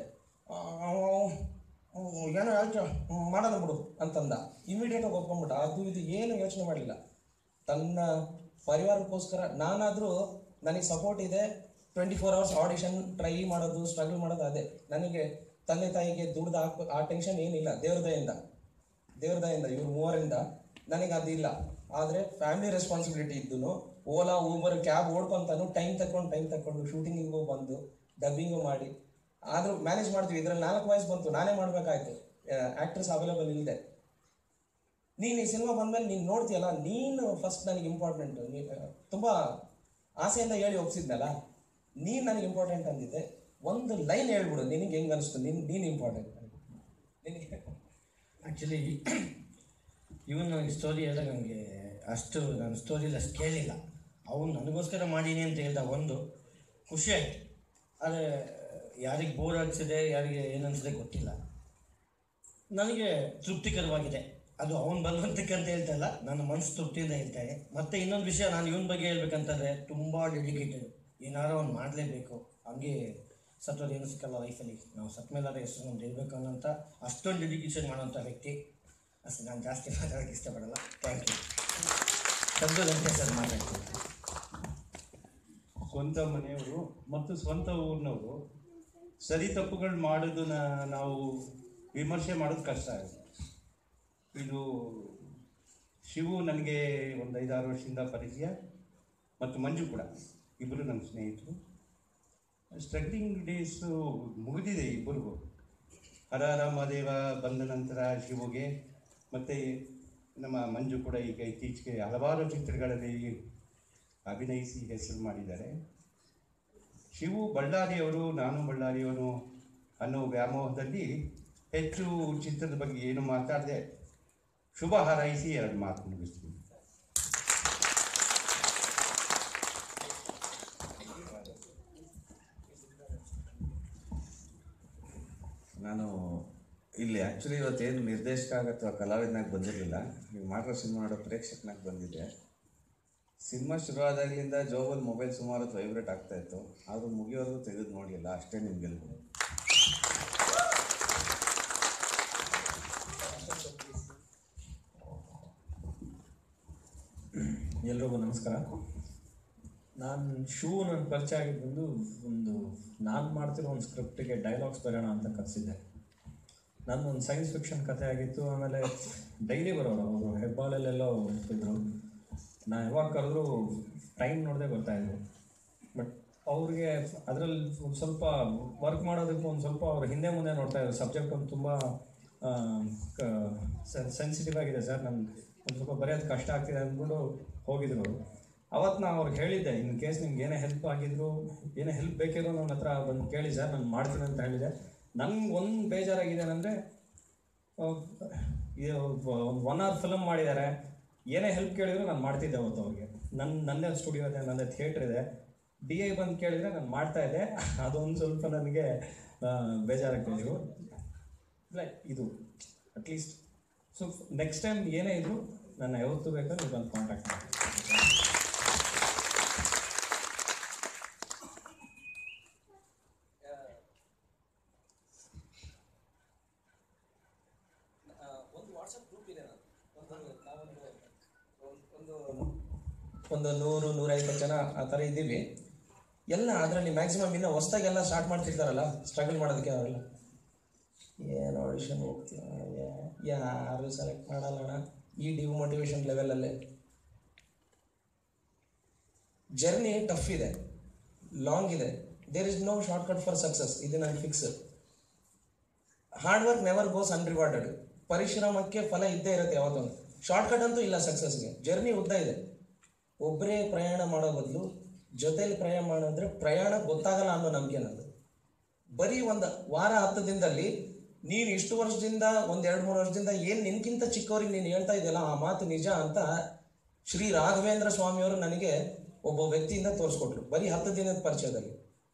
ಏನೋ ಹೇಳ್ತೀಯ ಮಾಡೋಣ ಬಿಡು ಅಂತಂದ. ಇಮಿಡಿಯೇಟಾಗಿ ಒಪ್ಕೊಂಡ್ಬಿಟ್ಟ. ಅದು ಇದು ಏನು ಯೋಚನೆ ಮಾಡಲಿಲ್ಲ. ತನ್ನ ಪರಿವಾರಕ್ಕೋಸ್ಕರ ನಾನಾದರೂ ನನಗೆ ಸಪೋರ್ಟ್ ಇದೆ, 24 hours ಆಡಿಷನ್ ಟ್ರೈ ಮಾಡೋದು, ಸ್ಟ್ರಗಲ್ ಮಾಡೋದು ಅದೇ. ನನಗೆ ತಂದೆ ತಾಯಿಗೆ ದುಡ್ದು ಆ ಟೆನ್ಷನ್ ಏನಿಲ್ಲ. ದೇವ್ರ ದಯಿಂದ ಇವ್ರ ಮೂವರಿಂದ ನನಗೆ ಅದಿಲ್ಲ. ಆದರೆ ಫ್ಯಾಮಿಲಿ ರೆಸ್ಪಾನ್ಸಿಬಿಲಿಟಿ ಇದ್ದು ಓಲಾ ಊಬರ್ ಕ್ಯಾಬ್ ಓಡ್ಕೊತಾನು ಟೈಮ್ ತಗೊಂಡು ಶೂಟಿಂಗಿಗೂ ಬಂದು ಡಬ್ಬಿಂಗು ಮಾಡಿ ಆದರೂ ಮ್ಯಾನೇಜ್ ಮಾಡ್ತೀವಿ. ಇದರಲ್ಲಿ 4 ವಾಯ್ಸ್ ಬಂತು, ನಾನೇ ಮಾಡಬೇಕಾಯ್ತು, ಆ್ಯಕ್ಟ್ರೆಸ್ ಅವೈಲೇಬಲ್ ಇಲ್ಲದೆ. ನೀನು ಈ ಸಿನಿಮಾ ಬಂದಮೇಲೆ ನೀನು ನೋಡ್ತೀಯಲ್ಲ, ನೀನು ಫಸ್ಟ್ ನನಗೆ ಇಂಪಾರ್ಟೆಂಟು. ತುಂಬ ಆಸೆಯಿಂದ ಹೇಳಿ ಒಪ್ಸಿದ್ನಲ್ಲ, ನೀನು ನನಗೆ ಇಂಪಾರ್ಟೆಂಟ್ ಅಂದಿದ್ದೆ. ಒಂದು ಲೈನ್ ಹೇಳ್ಬಿಡು, ನಿನಗೆ ಹೆಂಗೆ ಅನಿಸ್ತು, ನೀನು ಇಂಪಾರ್ಟೆಂಟ್ ನಿನಗೆ. ಆ್ಯಕ್ಚುಲಿ ಇವನು ನನಗೆ ಸ್ಟೋರಿ ಹೇಳಿದಾಗ ನನಗೆ ಅಷ್ಟು ನನ್ನ ಸ್ಟೋರಿಲಿ ಅಷ್ಟು ಕೇಳಿಲ್ಲ. ಅವನು ನನಗೋಸ್ಕರ ಮಾಡೀನಿ ಅಂತ ಹೇಳಿದಾಗ ಒಂದು ಖುಷಿ ಆಯಿತು. ಆದರೆ ಯಾರಿಗೆ ಬೋರ್ ಅನಿಸಿದೆ, ಯಾರಿಗೆ ಏನನ್ಸಿದೆ ಗೊತ್ತಿಲ್ಲ. ನನಗೆ ತೃಪ್ತಿಕರವಾಗಿದೆ. ಅದು ಅವನು ಬಲವಂತಕ್ಕೆ ಅಂತ ಹೇಳ್ತಾ ಇಲ್ಲ, ನನ್ನ ಮನಸ್ಸು ತೃಪ್ತಿಯಿಂದ ಹೇಳ್ತಾನೆ. ಮತ್ತು ಇನ್ನೊಂದು ವಿಷಯ, ನಾನು ಇವನ ಬಗ್ಗೆ ಹೇಳ್ಬೇಕಂತಂದರೆ ತುಂಬ ಡೆಡಿಕೇಟೆಡ್. ಏನಾರೋ ಅವ್ನು ಮಾಡಲೇಬೇಕು, ಹಂಗೆ ಸತ್ತೋದು ಏನು ಸಿಕ್ಕಲ್ಲ ಲೈಫಲ್ಲಿ. ನಾವು ಸತ್ತ ಮೇಲಾದ್ರೆ ಹೆಸರು ನಮ್ದು ಇರಬೇಕು ಅನ್ನೋಂಥ ಅಷ್ಟೊಂದು ಡೆಡಿಕೇಶನ್ ಮಾಡೋಂಥ ವ್ಯಕ್ತಿ. ಅಷ್ಟೇ, ನಾನು ಜಾಸ್ತಿ ಮಾತಾಡೋಕ್ಕೆ ಇಷ್ಟಪಡಲ್ಲ. Thank you. ಶಬ್ದದಂತೆ ಸರ್ ಮಾತಾಡ್ತೀನಿ. ಸ್ವಂತ ಮನೆಯವರು ಮತ್ತು ಸ್ವಂತ ಊರಿನವರು ಸರಿ ತಪ್ಪುಗಳು ಮಾಡೋದನ್ನ ನಾವು ವಿಮರ್ಶೆ ಮಾಡೋದು ಕಷ್ಟ ಆಗುತ್ತೆ. ಇದು ಶಿವು ನನಗೆ ಒಂದು 5-6 ವರ್ಷದಿಂದ ಪರಿಚಯ, ಮತ್ತು ಮಂಜು ಕೂಡ, ಇಬ್ಬರು ನನ್ನ ಸ್ನೇಹಿತರು. ಸ್ಟ್ರಗ್ಲಿಂಗ್ ಡೇಸು ಮುಗಿದಿದೆ ಇಬ್ಬರಿಗೂ. ಹರ ರಾಮದೇವ ಬಂದ ನಂತರ ಶಿವುಗೆ ಮತ್ತು ನಮ್ಮ ಮಂಜು ಕೂಡ ಈಗ ಇತ್ತೀಚೆಗೆ ಹಲವಾರು ಚಿತ್ರಗಳಲ್ಲಿ ಅಭಿನಯಿಸಿ ಹೆಸರು ಮಾಡಿದ್ದಾರೆ. ಶಿವು ಬಳ್ಳಾರಿಯವರು, ನಾನು ಬಳ್ಳಾರಿಯವನು ಅನ್ನೋ ವ್ಯಾಮೋಹದಲ್ಲಿ ಹೆಚ್ಚು ಚಿತ್ರದ ಬಗ್ಗೆ ಏನು ಮಾತಾಡದೆ ಶುಭ ಹಾರೈಸಿ 2 ಮಾತು ಮುಗಿಸ್ತೀನಿ. ನಾನು ಇಲ್ಲಿ ಆ್ಯಕ್ಚುಲಿ ಇವತ್ತೇನು ನಿರ್ದೇಶಕ ಅಥವಾ ಕಲಾವಿದನಾಗಿ ಬಂದಿರಲಿಲ್ಲ, ನೀವು ಮಾಡಿರೋ ಸಿನಿಮಾ ನೋಡೋ ಪ್ರೇಕ್ಷಕನಾಗಿ ಬಂದಿದ್ದೆ. ಸಿನಿಮಾ ಶುರುವಾದಾಗಲಿಂದ ಜೋಬಲ್ಲಿ ಮೊಬೈಲ್ ಸುಮಾರು ಹೊತ್ತು ವೈಬ್ರೇಟ್ ಆಗ್ತಾಯಿತ್ತು, ಆದರೂ ಮುಗಿಯೋವರೆಗೂ ತೆಗೆದು ನೋಡಲಿಲ್ಲ. ಅಷ್ಟೇ ನಿಮ್ಮ ಗೆಲುವು. ಎಲ್ರಿಗೂ ನಮಸ್ಕಾರ. ನಾನು ನನ್ನ ಪರಿಚಯ ಆಗಿದ್ದು ಬಂದು ನಾನು ಮಾಡ್ತಿರೋ ಒಂದು ಸ್ಕ್ರಿಪ್ಟಿಗೆ ಡೈಲಾಗ್ಸ್ ಬರೋಣ ಅಂತ ಕರೆಸಿದ್ದೆ. ನಾನು ಒಂದು ಸೈನ್ಸ್ ಫಿಕ್ಷನ್ ಕಥೆ ಆಗಿತ್ತು. ಆಮೇಲೆ ಡೈಲಿ ಬರೋರು ಅವರು ಹೆಬ್ಬಾಳಲ್ಲೆಲ್ಲೋ ಇರ್ತಿದ್ರು. ನಾನು ಯಾವಾಗ ಕರೆದ್ರು ಟೈಮ್ ನೋಡದೆ ಬರ್ತಾಯಿದ್ರು. ಬಟ್ ಅವ್ರಿಗೆ ಅದರಲ್ಲಿ ಒಂದು ಸ್ವಲ್ಪ ವರ್ಕ್ ಮಾಡೋದಕ್ಕೆ ಒಂದು ಸ್ವಲ್ಪ ಅವ್ರು ಹಿಂದೆ ಮುಂದೆ ನೋಡ್ತಾಯಿದ್ರು. ಸಬ್ಜೆಕ್ಟ್ ಒಂದು ತುಂಬ ಸೆನ್ಸಿಟಿವ್ ಆಗಿದೆ ಸರ್, ನನಗೆ ಒಂದು ಸ್ವಲ್ಪ ಬರೆಯೋದು ಕಷ್ಟ ಆಗ್ತಿದೆ ಅಂದ್ಬಿಟ್ಟು ಹೋಗಿದ್ರು ಅವರು. ಅವತ್ತು ನಾನು ಅವ್ರಿಗೆ ಹೇಳಿದ್ದೆ, ಇನ್ ಕೇಸ್ ನಿಮ್ಗೆ ಏನೇ ಹೆಲ್ಪ್ ಆಗಿದ್ರು, ಏನೇ ಹೆಲ್ಪ್ ಬೇಕಿದ್ರು ನನ್ನ ಹತ್ರ ಬಂದು ಕೇಳಿ ಸರ್, ನಾನು ಮಾಡ್ತೀನಿ ಅಂತ ಹೇಳಿದೆ. ನಂಗೆ ಒಂದು ಬೇಜಾರಾಗಿದೆ ಅಂದರೆ, ಒಂದು 1 hour ಫಿಲಮ್ ಮಾಡಿದ್ದಾರೆ, ಏನೇ ಹೆಲ್ಪ್ ಕೇಳಿದ್ರು ನಾನು ಮಾಡ್ತಿದ್ದೆ ಅವತ್ತು ಅವ್ರಿಗೆ. ನನ್ನದೇ ಸ್ಟುಡಿಯೋ ಇದೆ, ನನ್ನದೇ ಥಿಯೇಟ್ರ್ ಇದೆ. DI ಬಂದು ಕೇಳಿದರೆ ನಾನು ಮಾಡ್ತಾಯಿದ್ದೆ. ಅದೊಂದು ಸ್ವಲ್ಪ ನನಗೆ ಬೇಜಾರಾಗ್ತಾಯಿದ್ರು. ಇದು ಅಟ್ಲೀಸ್ಟ್ ಸೊ ನೆಕ್ಸ್ಟ್ ಟೈಮ್ ಏನೇ ಇದ್ರು ನನ್ನ ಯಾವತ್ತೂ ಬೇಕಾದ್ರೆ ನೀವು ಬಂದು ಕಾಂಟ್ಯಾಕ್ಟ್ ಮಾಡಿ. ಒಂದು ವಾಟ್ಸಪ್ ಗ್ರೂಪ್ ಇದೆ, ಒಂದು 100-150 ಜನ ಆ ಥರ ಇದ್ದೀವಿ ಎಲ್ಲ. ಅದರಲ್ಲಿ ಮ್ಯಾಕ್ಸಿಮಮ್ ಇನ್ನೂ ಹೊಸ್ದಾಗೆಲ್ಲ ಸ್ಟಾರ್ಟ್ ಮಾಡ್ತಿರ್ತಾರಲ್ಲ ಸ್ಟ್ರಗಲ್ ಮಾಡೋದಕ್ಕೆ, ಅವರೆಲ್ಲ ಏನು ಆಡಿಷನ್ ಹೋಗ್ತೀವಿ, ಯಾರು ಸೆಲೆಕ್ಟ್ ಮಾಡಲ್ಲಣ್ಣ. ಈ ಡಿಮೋಟಿವೇಶನ್ ಲೆವೆಲಲ್ಲೇ ಜರ್ನಿ ಟಫ್ ಇದೆ, ಲಾಂಗ್ ಇದೆ. There is no shortcut for success, ಇದು ನನಗೆ fix. Hard work never goes unrewarded. ಪರಿಶ್ರಮಕ್ಕೆ ಫಲ ಇದ್ದೇ ಇರುತ್ತೆ ಯಾವತ್ತೊಂದು. ಶಾರ್ಟ್ಕಟ್ ಅಂತೂ ಇಲ್ಲ ಸಕ್ಸಸ್ಗೆ, ಜರ್ನಿ ಉದ್ದ ಇದೆ. ಒಬ್ಬರೇ ಪ್ರಯಾಣ ಮಾಡೋ ಬದಲು ಜೊತೆಲಿ ಪ್ರಯಾಣ ಮಾಡಿದ್ರೆ ಪ್ರಯಾಣ ಗೊತ್ತಾಗಲ್ಲ ಅನ್ನೋ ನಂಬಿಕೆ ನಂದು. ಬರೀ ಒಂದು ವಾರ 10 ದಿನದಲ್ಲಿ ನೀನು ಇಷ್ಟು ವರ್ಷದಿಂದ 1-2-3 ವರ್ಷದಿಂದ ಏನು ನಿನ್ಕಿಂತ ಚಿಕ್ಕವ್ರಿಗೆ ನೀನು ಹೇಳ್ತಾ ಇದೆಯಲ್ಲ ಆ ಮಾತು ನಿಜ ಅಂತ ಶ್ರೀ ರಾಘವೇಂದ್ರ ಸ್ವಾಮಿಯವರು ನನಗೆ ಒಬ್ಬ ವ್ಯಕ್ತಿಯಿಂದ ತೋರಿಸ್ಕೊಟ್ರು ಬರೀ 10 ದಿನದ ಪರಿಚಯದಲ್ಲಿ.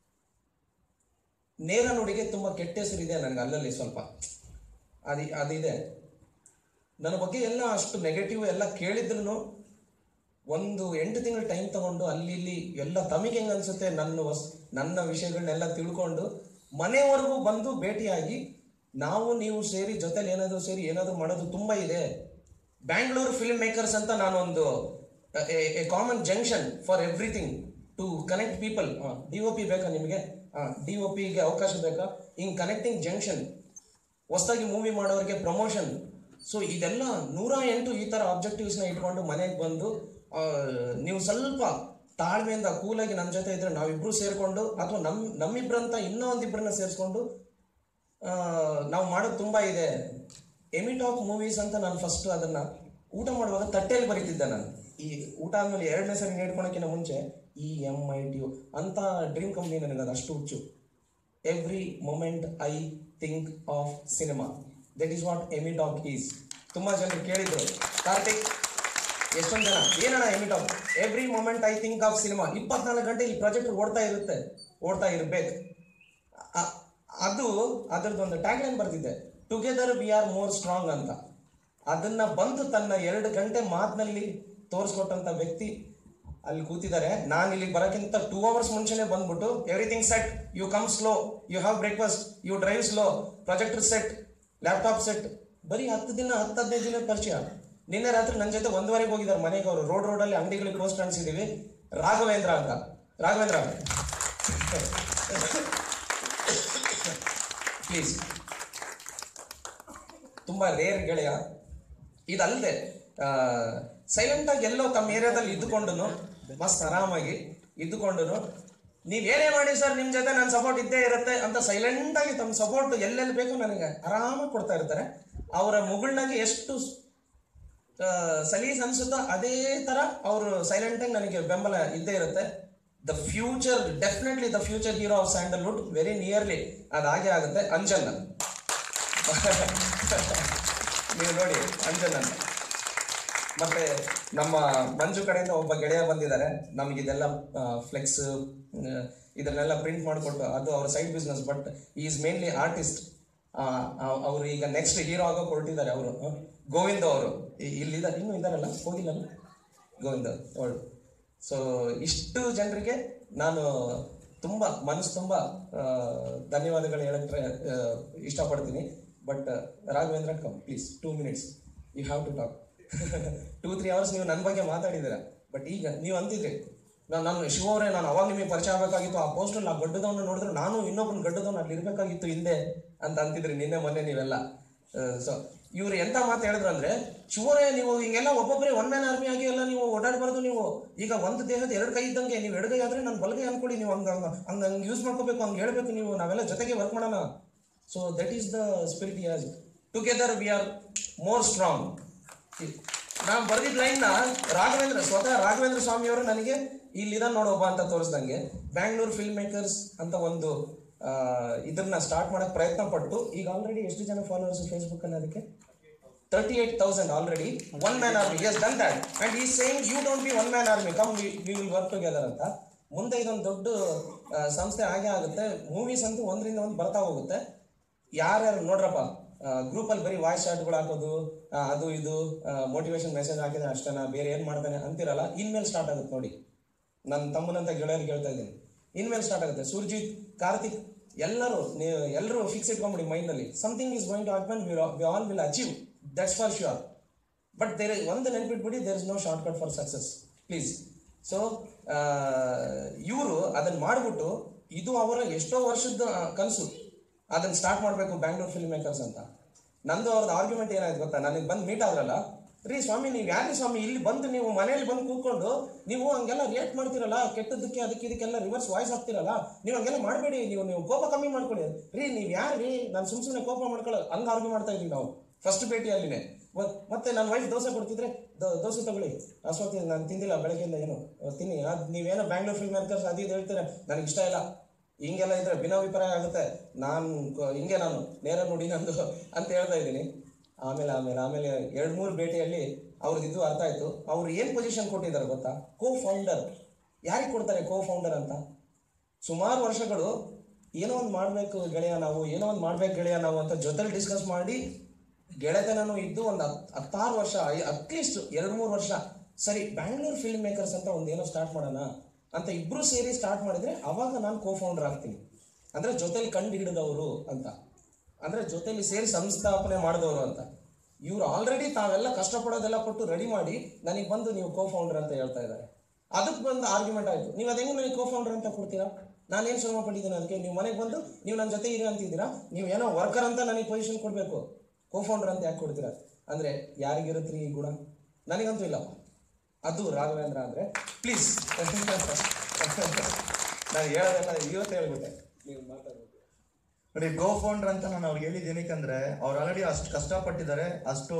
ನೇರ ನುಡಿಗೆ ತುಂಬ ಕೆಟ್ಟ ಹೆಸರಿದೆ ನನಗೆ, ಅಲ್ಲಲ್ಲಿ ಸ್ವಲ್ಪ ಅದಿದೆ. ನನ್ನ ಬಗ್ಗೆ ಎಲ್ಲ ಅಷ್ಟು ನೆಗೆಟಿವ್ ಎಲ್ಲ ಕೇಳಿದ್ರು ಒಂದು 8 ತಿಂಗಳು ಟೈಮ್ ತಗೊಂಡು ಅಲ್ಲಿ ಇಲ್ಲಿ ಎಲ್ಲ ತಮಗೆ ಹೆಂಗೆ ಅನ್ಸುತ್ತೆ ನನ್ನ ವಿಷಯಗಳನ್ನೆಲ್ಲ ತಿಳ್ಕೊಂಡು ಮನೆವರೆಗೂ ಬಂದು ಭೇಟಿಯಾಗಿ ನಾವು ನೀವು ಸೇರಿ ಜೊತೆಲಿ ಏನಾದರೂ ಮಾಡೋದು ತುಂಬ ಇದೆ. ಬ್ಯಾಂಗ್ಳೂರು ಫಿಲ್ಮ್ ಮೇಕರ್ಸ್ ಅಂತ ನಾನೊಂದು a common junction for everything to connect people. DOP ಬೇಕಾ ನಿಮಗೆ? DOPಗೆ ಅವಕಾಶ ಬೇಕಾ? ಹಿಂಗೆ ಕನೆಕ್ಟಿಂಗ್ ಜಂಕ್ಷನ್, ಹೊಸದಾಗಿ ಮೂವಿ ಮಾಡೋರಿಗೆ ಪ್ರಮೋಷನ್. ಸೊ ಇದೆಲ್ಲ 108 ಈ ಥರ ಆಬ್ಜೆಕ್ಟಿವ್ಸ್ನ ಇಟ್ಕೊಂಡು ಮನೆಗೆ ಬಂದು ನೀವು ಸ್ವಲ್ಪ ತಾಳ್ಮೆಯಿಂದ ಕೂಲಾಗಿ ನನ್ನ ಜೊತೆ ಇದ್ರೆ ನಾವಿಬ್ಬರು ಸೇರಿಕೊಂಡು ಅಥವಾ ನಮ್ಮಿಬ್ಬರಂತ ಇನ್ನೂ ಒಂದಿಬ್ಬರನ್ನ ಸೇರಿಸ್ಕೊಂಡು ನಾವು ಮಾಡೋದು ತುಂಬ ಇದೆ. EMITOC ಮೂವೀಸ್ ಅಂತ ನಾನು ಫಸ್ಟ್ ಅದನ್ನು ಊಟ ಮಾಡುವಾಗ ತಟ್ಟೆಯಲ್ಲಿ ಬರೀತಿದ್ದೆ. ನಾನು ಈ ಊಟ ಆದಮೇಲೆ 2ನೇ ಸರಿ ನೀಡ್ಕೊಳಕ್ಕಿಂತ ಮುಂಚೆ EMITOC ಅಂತ ಡ್ರೀಮ್ ಕಂಪ್ನಿ ನನಗೆ ಅದು ಅಷ್ಟು ಹುಚ್ಚು. Every moment I think of cinema, that is what EMITOC ಈಸ್. ತುಂಬ ಜನರು ಕೇಳಿದ್ರು, ಕಾರ್ತಿಕ್ ಎಷ್ಟೊಂದು ಜನ ಏನಣ್ಣ EMITOC? Every moment I think of cinema. 24 ಗಂಟೆ ಈ ಪ್ರಾಜೆಕ್ಟ್ ಓಡ್ತಾ ಇರಬೇಕು. ಅದರದೊಂದು ಟ್ಯಾಗ್ಲೈನ್ ಬರ್ತಿದ್ದೆ, together we are more strong ಅಂತ. ಅದನ್ನ ಬಂದು ತನ್ನ 2 ಗಂಟೆ ಮಾತಿನಲ್ಲಿ ತೋರಿಸ್ಕೊಟ್ಟಂಥ ವ್ಯಕ್ತಿ ಅಲ್ಲಿ ಕೂತಿದ್ದಾರೆ. ನಾನು ಇಲ್ಲಿಗೆ ಬರೋಕ್ಕಿಂತ 2 hours ಮುಂಚೆನೆ ಬಂದ್ಬಿಟ್ಟು everything set, you come slow, you have breakfast, you drive slow, projector set, laptop set. ಬರೀ 10-15 ದಿನದ ಪರಿಚಯ. ನಿನ್ನೆ ರಾತ್ರಿ ನನ್ನ ಜೊತೆ 1:15 ಹೋಗಿದ್ದಾರೆ ಮನೆಗೆ. ಅವರು ರೋಡಲ್ಲಿ ಅಂಗಡಿಗಳಿಗೆ ಪೋಸ್ಟ್ ಕಾಣಿಸಿದ್ದೀವಿ, ರಾಘವೇಂದ್ರ ಅಂತ. ರಾಘವೇಂದ್ರ ಪ್ಲೀಸ್. ತುಂಬ ರೇರ್ ಗೆಳೆಯ. ಇದಲ್ಲದೆ ಸೈಲೆಂಟಾಗಿ ಎಲ್ಲೋ ತಮ್ಮ ಏರಿಯಾದಲ್ಲಿ ಇದ್ದುಕೊಂಡು ಮಸ್ತ್ ಆರಾಮಾಗಿ ಇದ್ದುಕೊಂಡು ನೀವೇನೇ ಮಾಡಿ ಸರ್ ನಿಮ್ಮ ಜೊತೆ ನನ್ನ ಸಪೋರ್ಟ್ ಇದ್ದೇ ಇರುತ್ತೆ ಅಂತ ಸೈಲೆಂಟಾಗಿ ತಮ್ಮ ಸಪೋರ್ಟ್ ಎಲ್ಲೆಲ್ಲಿ ಬೇಕು ನನಗೆ ಆರಾಮಾಗಿ ಕೊಡ್ತಾ ಇರ್ತಾರೆ. ಅವರ ಮುಗುಳ್ನಾಗೆ ಎಷ್ಟು ಸಲೀಸ್ ಅನ್ಸುತ್ತೋ ಅದೇ ಥರ ಅವರು ಸೈಲೆಂಟಾಗಿ ನನಗೆ ಬೆಂಬಲ ಇದ್ದೇ ಇರುತ್ತೆ. The future, definitely the future hero of Sandalwood, very nearly ಅದಾಗೆ ಆಗುತ್ತೆ. ಅಂಜನ್ ನೀವು ನೋಡಿ, ಅಂಜನ್ ಅಂತ. ಮತ್ತೆ ನಮ್ಮ ಮಂಜು ಕಡೆಯಿಂದ ಒಬ್ಬ ಗೆಳೆಯ ಬಂದಿದ್ದಾರೆ. ನಮಗಿದೆಲ್ಲ ಫ್ಲೆಕ್ಸ್ ಇದನ್ನೆಲ್ಲ ಪ್ರಿಂಟ್ ಮಾಡಿಕೊಟ್ಟು, ಅದು ಅವ್ರ side business, but is mainly artist. ಅವರು ಈಗ ನೆಕ್ಸ್ಟ್ ಹೀರೋ ಆಗೋಕೆ ಹೊರಟಿದ್ದಾರೆ. ಅವರು ಗೋವಿಂದ ಅವರು ಇಲ್ಲಿದ್ದಾರೆ, ಇನ್ನೂ ಇದ್ದಾರಲ್ಲ, ಹೋಗಿಲ್ಲಲ್ಲ ಗೋವಿಂದ ಅವಳು. ಸೊ ಇಷ್ಟು ಜನರಿಗೆ ನಾನು ತುಂಬ ಮನಸ್ಸು ತುಂಬ ಧನ್ಯವಾದಗಳು ಹೇಳಕ್ಕೆ ಇಷ್ಟಪಡ್ತೀನಿ. But Raghavendra come please, 2 minutes you have to talk. 2-3 hours ನೀವು ನನ್ನ ಬಗ್ಗೆ ಮಾತಾಡಿದ್ದೀರ. ಬಟ್ ಈಗ ನೀವು ಅಂತಿದ್ರಿ, ನಾನು ಶಿವ ಅವರೇ, ನಾನು ಅವಾಗ ನಿಮಗೆ ಪರಿಚಯ ಆಗಬೇಕಾಗಿತ್ತು, ಆ ಪೋಸ್ಟಲ್ಲಿ ಆ ಗಡ್ಡದವನ್ನ ನೋಡಿದ್ರೆ ನಾನು ಇನ್ನೊಬ್ಬನ ಗಡ್ಡದವನ್ನ ಅಲ್ಲಿ ಇರಬೇಕಾಗಿತ್ತು ಹಿಂದೆ ಅಂತ ಅಂತಿದ್ರಿ ನಿನ್ನೆ ಮೊನ್ನೆ ನೀವೆಲ್ಲ. ಸೊ ಇವ್ರು ಎಂಥ ಮಾತು ಹೇಳಿದ್ರು ಅಂದರೆ, ಶಿವರೇ ನೀವು ಹಿಂಗೆಲ್ಲ ಒಬ್ಬೊಬ್ಬರೇ ಒನ್ ಮ್ಯಾನ್ ಆರ್ಮಿ ಆಗಿ ಎಲ್ಲ ನೀವು ಓಡಾಡಬಾರ್ದು. ನೀವು ಈಗ ಒಂದು ದೇಹದ 2 ಕೈ ಇದ್ದಂಗೆ, ನೀವು ಎಡಗೈ ಆದರೆ ನಾನು ಬಲಗೈ ಅಂದ್ಕೊಳ್ಳಿ, ನೀವು ಹಂಗೆ ಯೂಸ್ ಮಾಡ್ಕೋಬೇಕು, ಹಂಗೆ ಹೇಳಬೇಕು, ನೀವು ನಾವೆಲ್ಲ ಜೊತೆಗೆ ವರ್ಕ್ ಮಾಡೋಣ. So that is the spirit as together we are more strong. ನಾನು ಬರೆದಿದ್ದ ಲೈನ್ನ ಸ್ವತಃ ರಾಘವೇಂದ್ರ ಸ್ವಾಮಿಯವರು ನನಗೆ ಇಲ್ಲಿದ ನೋಡೋಬ್ಬ ಅಂತ ತೋರಿಸ್ದಂಗೆ ಬ್ಯಾಂಗ್ಳೂರ್ ಫಿಲ್ಮ್ ಮೇಕರ್ಸ್ ಅಂತ ಒಂದು ಇದನ್ನ ಸ್ಟಾರ್ಟ್ ಮಾಡಕ್ಕೆ ಪ್ರಯತ್ನ ಪಟ್ಟು ಈಗ ಆಲ್ರೆಡಿ ಎಷ್ಟು ಜನ ಫಾಲೋವರ್ಸ್ ಫೇಸ್ಬುಕ್ ಅಲ್ಲಿ? ಅದಕ್ಕೆ 38,000 already. One man army, yes done that. And is saying you don't be one man army, come we will work together ಅಂತ. ಮುಂದೆ ಇದೊಂದು ದೊಡ್ಡ ಸಂಸ್ಥೆ ಆಗೇ ಆಗುತ್ತೆ. ಮೂವೀಸ್ ಅಂತೂ 1 ಬರ್ತಾ ಹೋಗುತ್ತೆ. ಯಾರ್ಯಾರು ನೋಡ್ರಪ್ಪ ಗ್ರೂಪಲ್ಲಿ ಬರೀ ವಾಯ್ಸ್ ಚಾಟ್ಗಳು ಹಾಕೋದು, ಅದು ಇದು ಮೋಟಿವೇಶನ್ ಮೆಸೇಜ್ ಹಾಕಿದ್ರೆ ಅಷ್ಟೇನಾ, ಬೇರೆ ಏನು ಮಾಡ್ತಾನೆ ಅಂತಿರಲ್ಲ. ಇನ್ಮೇಲೆ ಸ್ಟಾರ್ಟ್ ಆಗುತ್ತೆ ನೋಡಿ. ನನ್ನ ತಮ್ಮನಂತ ಗೆಳೆಯರಿಗೆ ಹೇಳ್ತಾ ಇದ್ದೀನಿ, ಇನ್ಮೇಲೆ ಸ್ಟಾರ್ಟ್ ಆಗುತ್ತೆ. ಸುರ್ಜಿತ್, ಕಾರ್ತಿಕ್ ಎಲ್ಲರೂ ಫಿಕ್ಸ್ ಇಟ್ಕೊಂಡ್ಬಿಡಿ ಮೈಂಡಲ್ಲಿ, something is going to happen, we all will achieve, that's for sure. But ಒಂದು ನೆನ್ಪಿಟ್ಬಿಡಿ, there is no short cut for success, please. So ಇವರು ಅದನ್ನು ಮಾಡಿಬಿಟ್ಟು, ಇದು ಅವರ ಎಷ್ಟೋ ವರ್ಷದ ಕನಸು, ಅದನ್ನು ಸ್ಟಾರ್ಟ್ ಮಾಡಬೇಕು ಬ್ಯಾಂಗ್ಳೂರ್ ಫಿಲ್ಮ್ ಮೇಕರ್ಸ್ ಅಂತ. ನಂದು ಅವ್ರದ್ದು ಆರ್ಗ್ಯುಮೆಂಟ್ ಏನಾಯ್ತು ಗೊತ್ತಾ, ನನಗೆ ಬಂದು ಮೀಟ್ ಆದ್ರಲ್ಲ, ರೀ ಸ್ವಾಮಿ ನೀವು ಯಾರು ಸ್ವಾಮಿ ಇಲ್ಲಿ ಬಂದು ನೀವು ಮನೇಲಿ ಬಂದು ಕೂತ್ಕೊಂಡು ನೀವು ಹಂಗೆಲ್ಲ ರಿಯಾಕ್ಟ್ ಮಾಡ್ತಿರಲ್ಲ, ಕೆಟ್ಟದಕ್ಕೆ ಅದಕ್ಕೆ ಇದಕ್ಕೆಲ್ಲ ರಿವರ್ಸ್ ವಾಯ್ಸ್ ಹಾಕ್ತಿರಲ್ಲ, ನೀವು ಹಂಗೆಲ್ಲ ಮಾಡಬೇಡಿ, ನೀವು ಕೋಪ ಕಮ್ಮಿ ಮಾಡ್ಕೊಳ್ಳಿ. ರೀ ನೀವು ಯಾರು ರೀ, ನಾನು ಸುಮ್ಮನೆ ಕೋಪ ಮಾಡ್ಕೊಳ್ಳೋ ಹಂಗೆ ಆರ್ಗ್ಯೂ ಮಾಡ್ತಾ ಇದ್ದೀವಿ ನಾವು. ಫಸ್ಟ್ ಭೇಟಿಯಲ್ಲಿನೇ. ಮತ್ತೆ ನನ್ನ ವೈಫ್ ದೋಸೆ ಕೊಡ್ತಿದ್ರೆ ದೋಸೆ ತಗೊಳ್ಳಿ, ಅಷ್ಟೊತ್ತಿ ನಾನು ತಿಂದಿಲ್ಲ ಬೆಳಗ್ಗೆಯಿಂದ, ಏನು ತಿನ್ನಿ, ಅದು ನೀವೇನೋ ಬ್ಯಾಂಗ್ಳೂರ್ ಫಿಲ್ಮ್ ಮೇಕರ್ಸ್ ಅದು ಇದು ಹೇಳ್ತೀರ, ನನಗೆ ಇಷ್ಟ ಇಲ್ಲ, ಹಿಂಗೆಲ್ಲ ಇದ್ರೆ ಭಿನ್ನಾಭಿಪ್ರಾಯ ಆಗುತ್ತೆ, ಹಿಂಗೆ ನಾನು ನೇರ ನೋಡಿ ನಂದು ಅಂತ ಹೇಳ್ತಾ ಇದ್ದೀನಿ. ಆಮೇಲೆ 2-3 ಭೇಟಿಯಲ್ಲಿ ಅವ್ರದ್ದು ಅರ್ಥ ಆಯಿತು. ಅವ್ರು ಏನು ಪೊಸಿಷನ್ ಕೊಟ್ಟಿದ್ದಾರೆ ಗೊತ್ತಾ? ಕೋ-ಫೌಂಡರ್. ಯಾರಿಗೆ ಕೊಡ್ತಾರೆ ಕೋ-ಫೌಂಡರ್ ಅಂತ? ಸುಮಾರು ವರ್ಷಗಳು ಏನೋ ಒಂದು ಮಾಡಬೇಕು ಗೆಳೆಯ ನಾವು ಅಂತ ಜೊತೆಲಿ ಡಿಸ್ಕಸ್ ಮಾಡಿ ಗೆಳೆತನೂ ಇದ್ದು ಒಂದು 16 ವರ್ಷ, ಅಟ್ಲೀಸ್ಟ್ 2-3 ವರ್ಷ, ಸರಿ ಬ್ಯಾಂಗ್ಳೂರ್ ಫಿಲ್ಮ್ ಮೇಕರ್ಸ್ ಅಂತ ಒಂದೇನೋ ಸ್ಟಾರ್ಟ್ ಮಾಡೋಣ ಅಂತ ಇಬ್ಬರು ಸೇರಿ ಸ್ಟಾರ್ಟ್ ಮಾಡಿದರೆ ಅವಾಗ ನಾನು ಕೋ-ಫೌಂಡರ್ ಆಗ್ತೀನಿ. ಅಂದರೆ ಜೊತೆಲಿ ಕಂಡು ಹಿಡಿದವರು ಅಂತ, ಅಂದರೆ ಜೊತೆಲಿ ಸೇರಿ ಸಂಸ್ಥಾಪನೆ ಮಾಡಿದವರು ಅಂತ. ಇವ್ರು ಆಲ್ರೆಡಿ ತಾವೆಲ್ಲ ಕಷ್ಟಪಡೋದೆಲ್ಲ ಕೊಟ್ಟು ರೆಡಿ ಮಾಡಿ ನನಗೆ ಬಂದು ನೀವು ಕೋ-ಫೌಂಡರ್ ಅಂತ ಹೇಳ್ತಾ ಇದ್ದಾರೆ. ಅದಕ್ಕೆ ಬಂದು ಆರ್ಗ್ಯುಮೆಂಟ್ ಆಯಿತು, ನೀವು ಅದೇನು ನನಗೆ ಕೋ-ಫೌಂಡರ್ ಅಂತ ಕೊಡ್ತೀರಾ? ನಾನೇನು ಶ್ರಮ ಪಟ್ಟಿದ್ದೀನಿ ಅದಕ್ಕೆ? ನೀವು ಮನೆಗೆ ಬಂದು ನೀವು ನನ್ನ ಜೊತೆ ಇರಿ ಅಂತಿದ್ದೀರಾ, ನೀವು ಏನೋ ವರ್ಕರ್ ಅಂತ ನನಗೆ ಪೊಸಿಷನ್ ಕೊಡಬೇಕು, ಕೋ-ಫೌಂಡರ್ ಅಂತ ಯಾಕೆ ಕೊಡ್ತೀರಾ? ಅಂದರೆ ಯಾರಿಗಿರುತ್ತೆ ಈ ಗುಣ? ನನಗಂತೂ ಇಲ್ಲಪ್ಪ. ಅದು ರಾಘವೇಂದ್ರ ಅಂದರೆ ಪ್ಲೀಸ್ ನಾನು ಹೇಳೋದೆಲ್ಲ ಇವತ್ತು ಹೇಳ್ಬಿಟ್ಟೆ, ನೀವು ಮಾತಾಡ್ಬೇಕು ನೋಡಿ. ಕೋ ಫೌಂಡರ್ ಅಂತ ನಾನು ಅವ್ರಿಗೆ ಹೇಳಿದ್ದು ಏನಕ್ಕಂದ್ರೆ, ಅವ್ರು ಆಲ್ರೆಡಿ ಅಷ್ಟು ಕಷ್ಟಪಟ್ಟಿದ್ದಾರೆ, ಅಷ್ಟು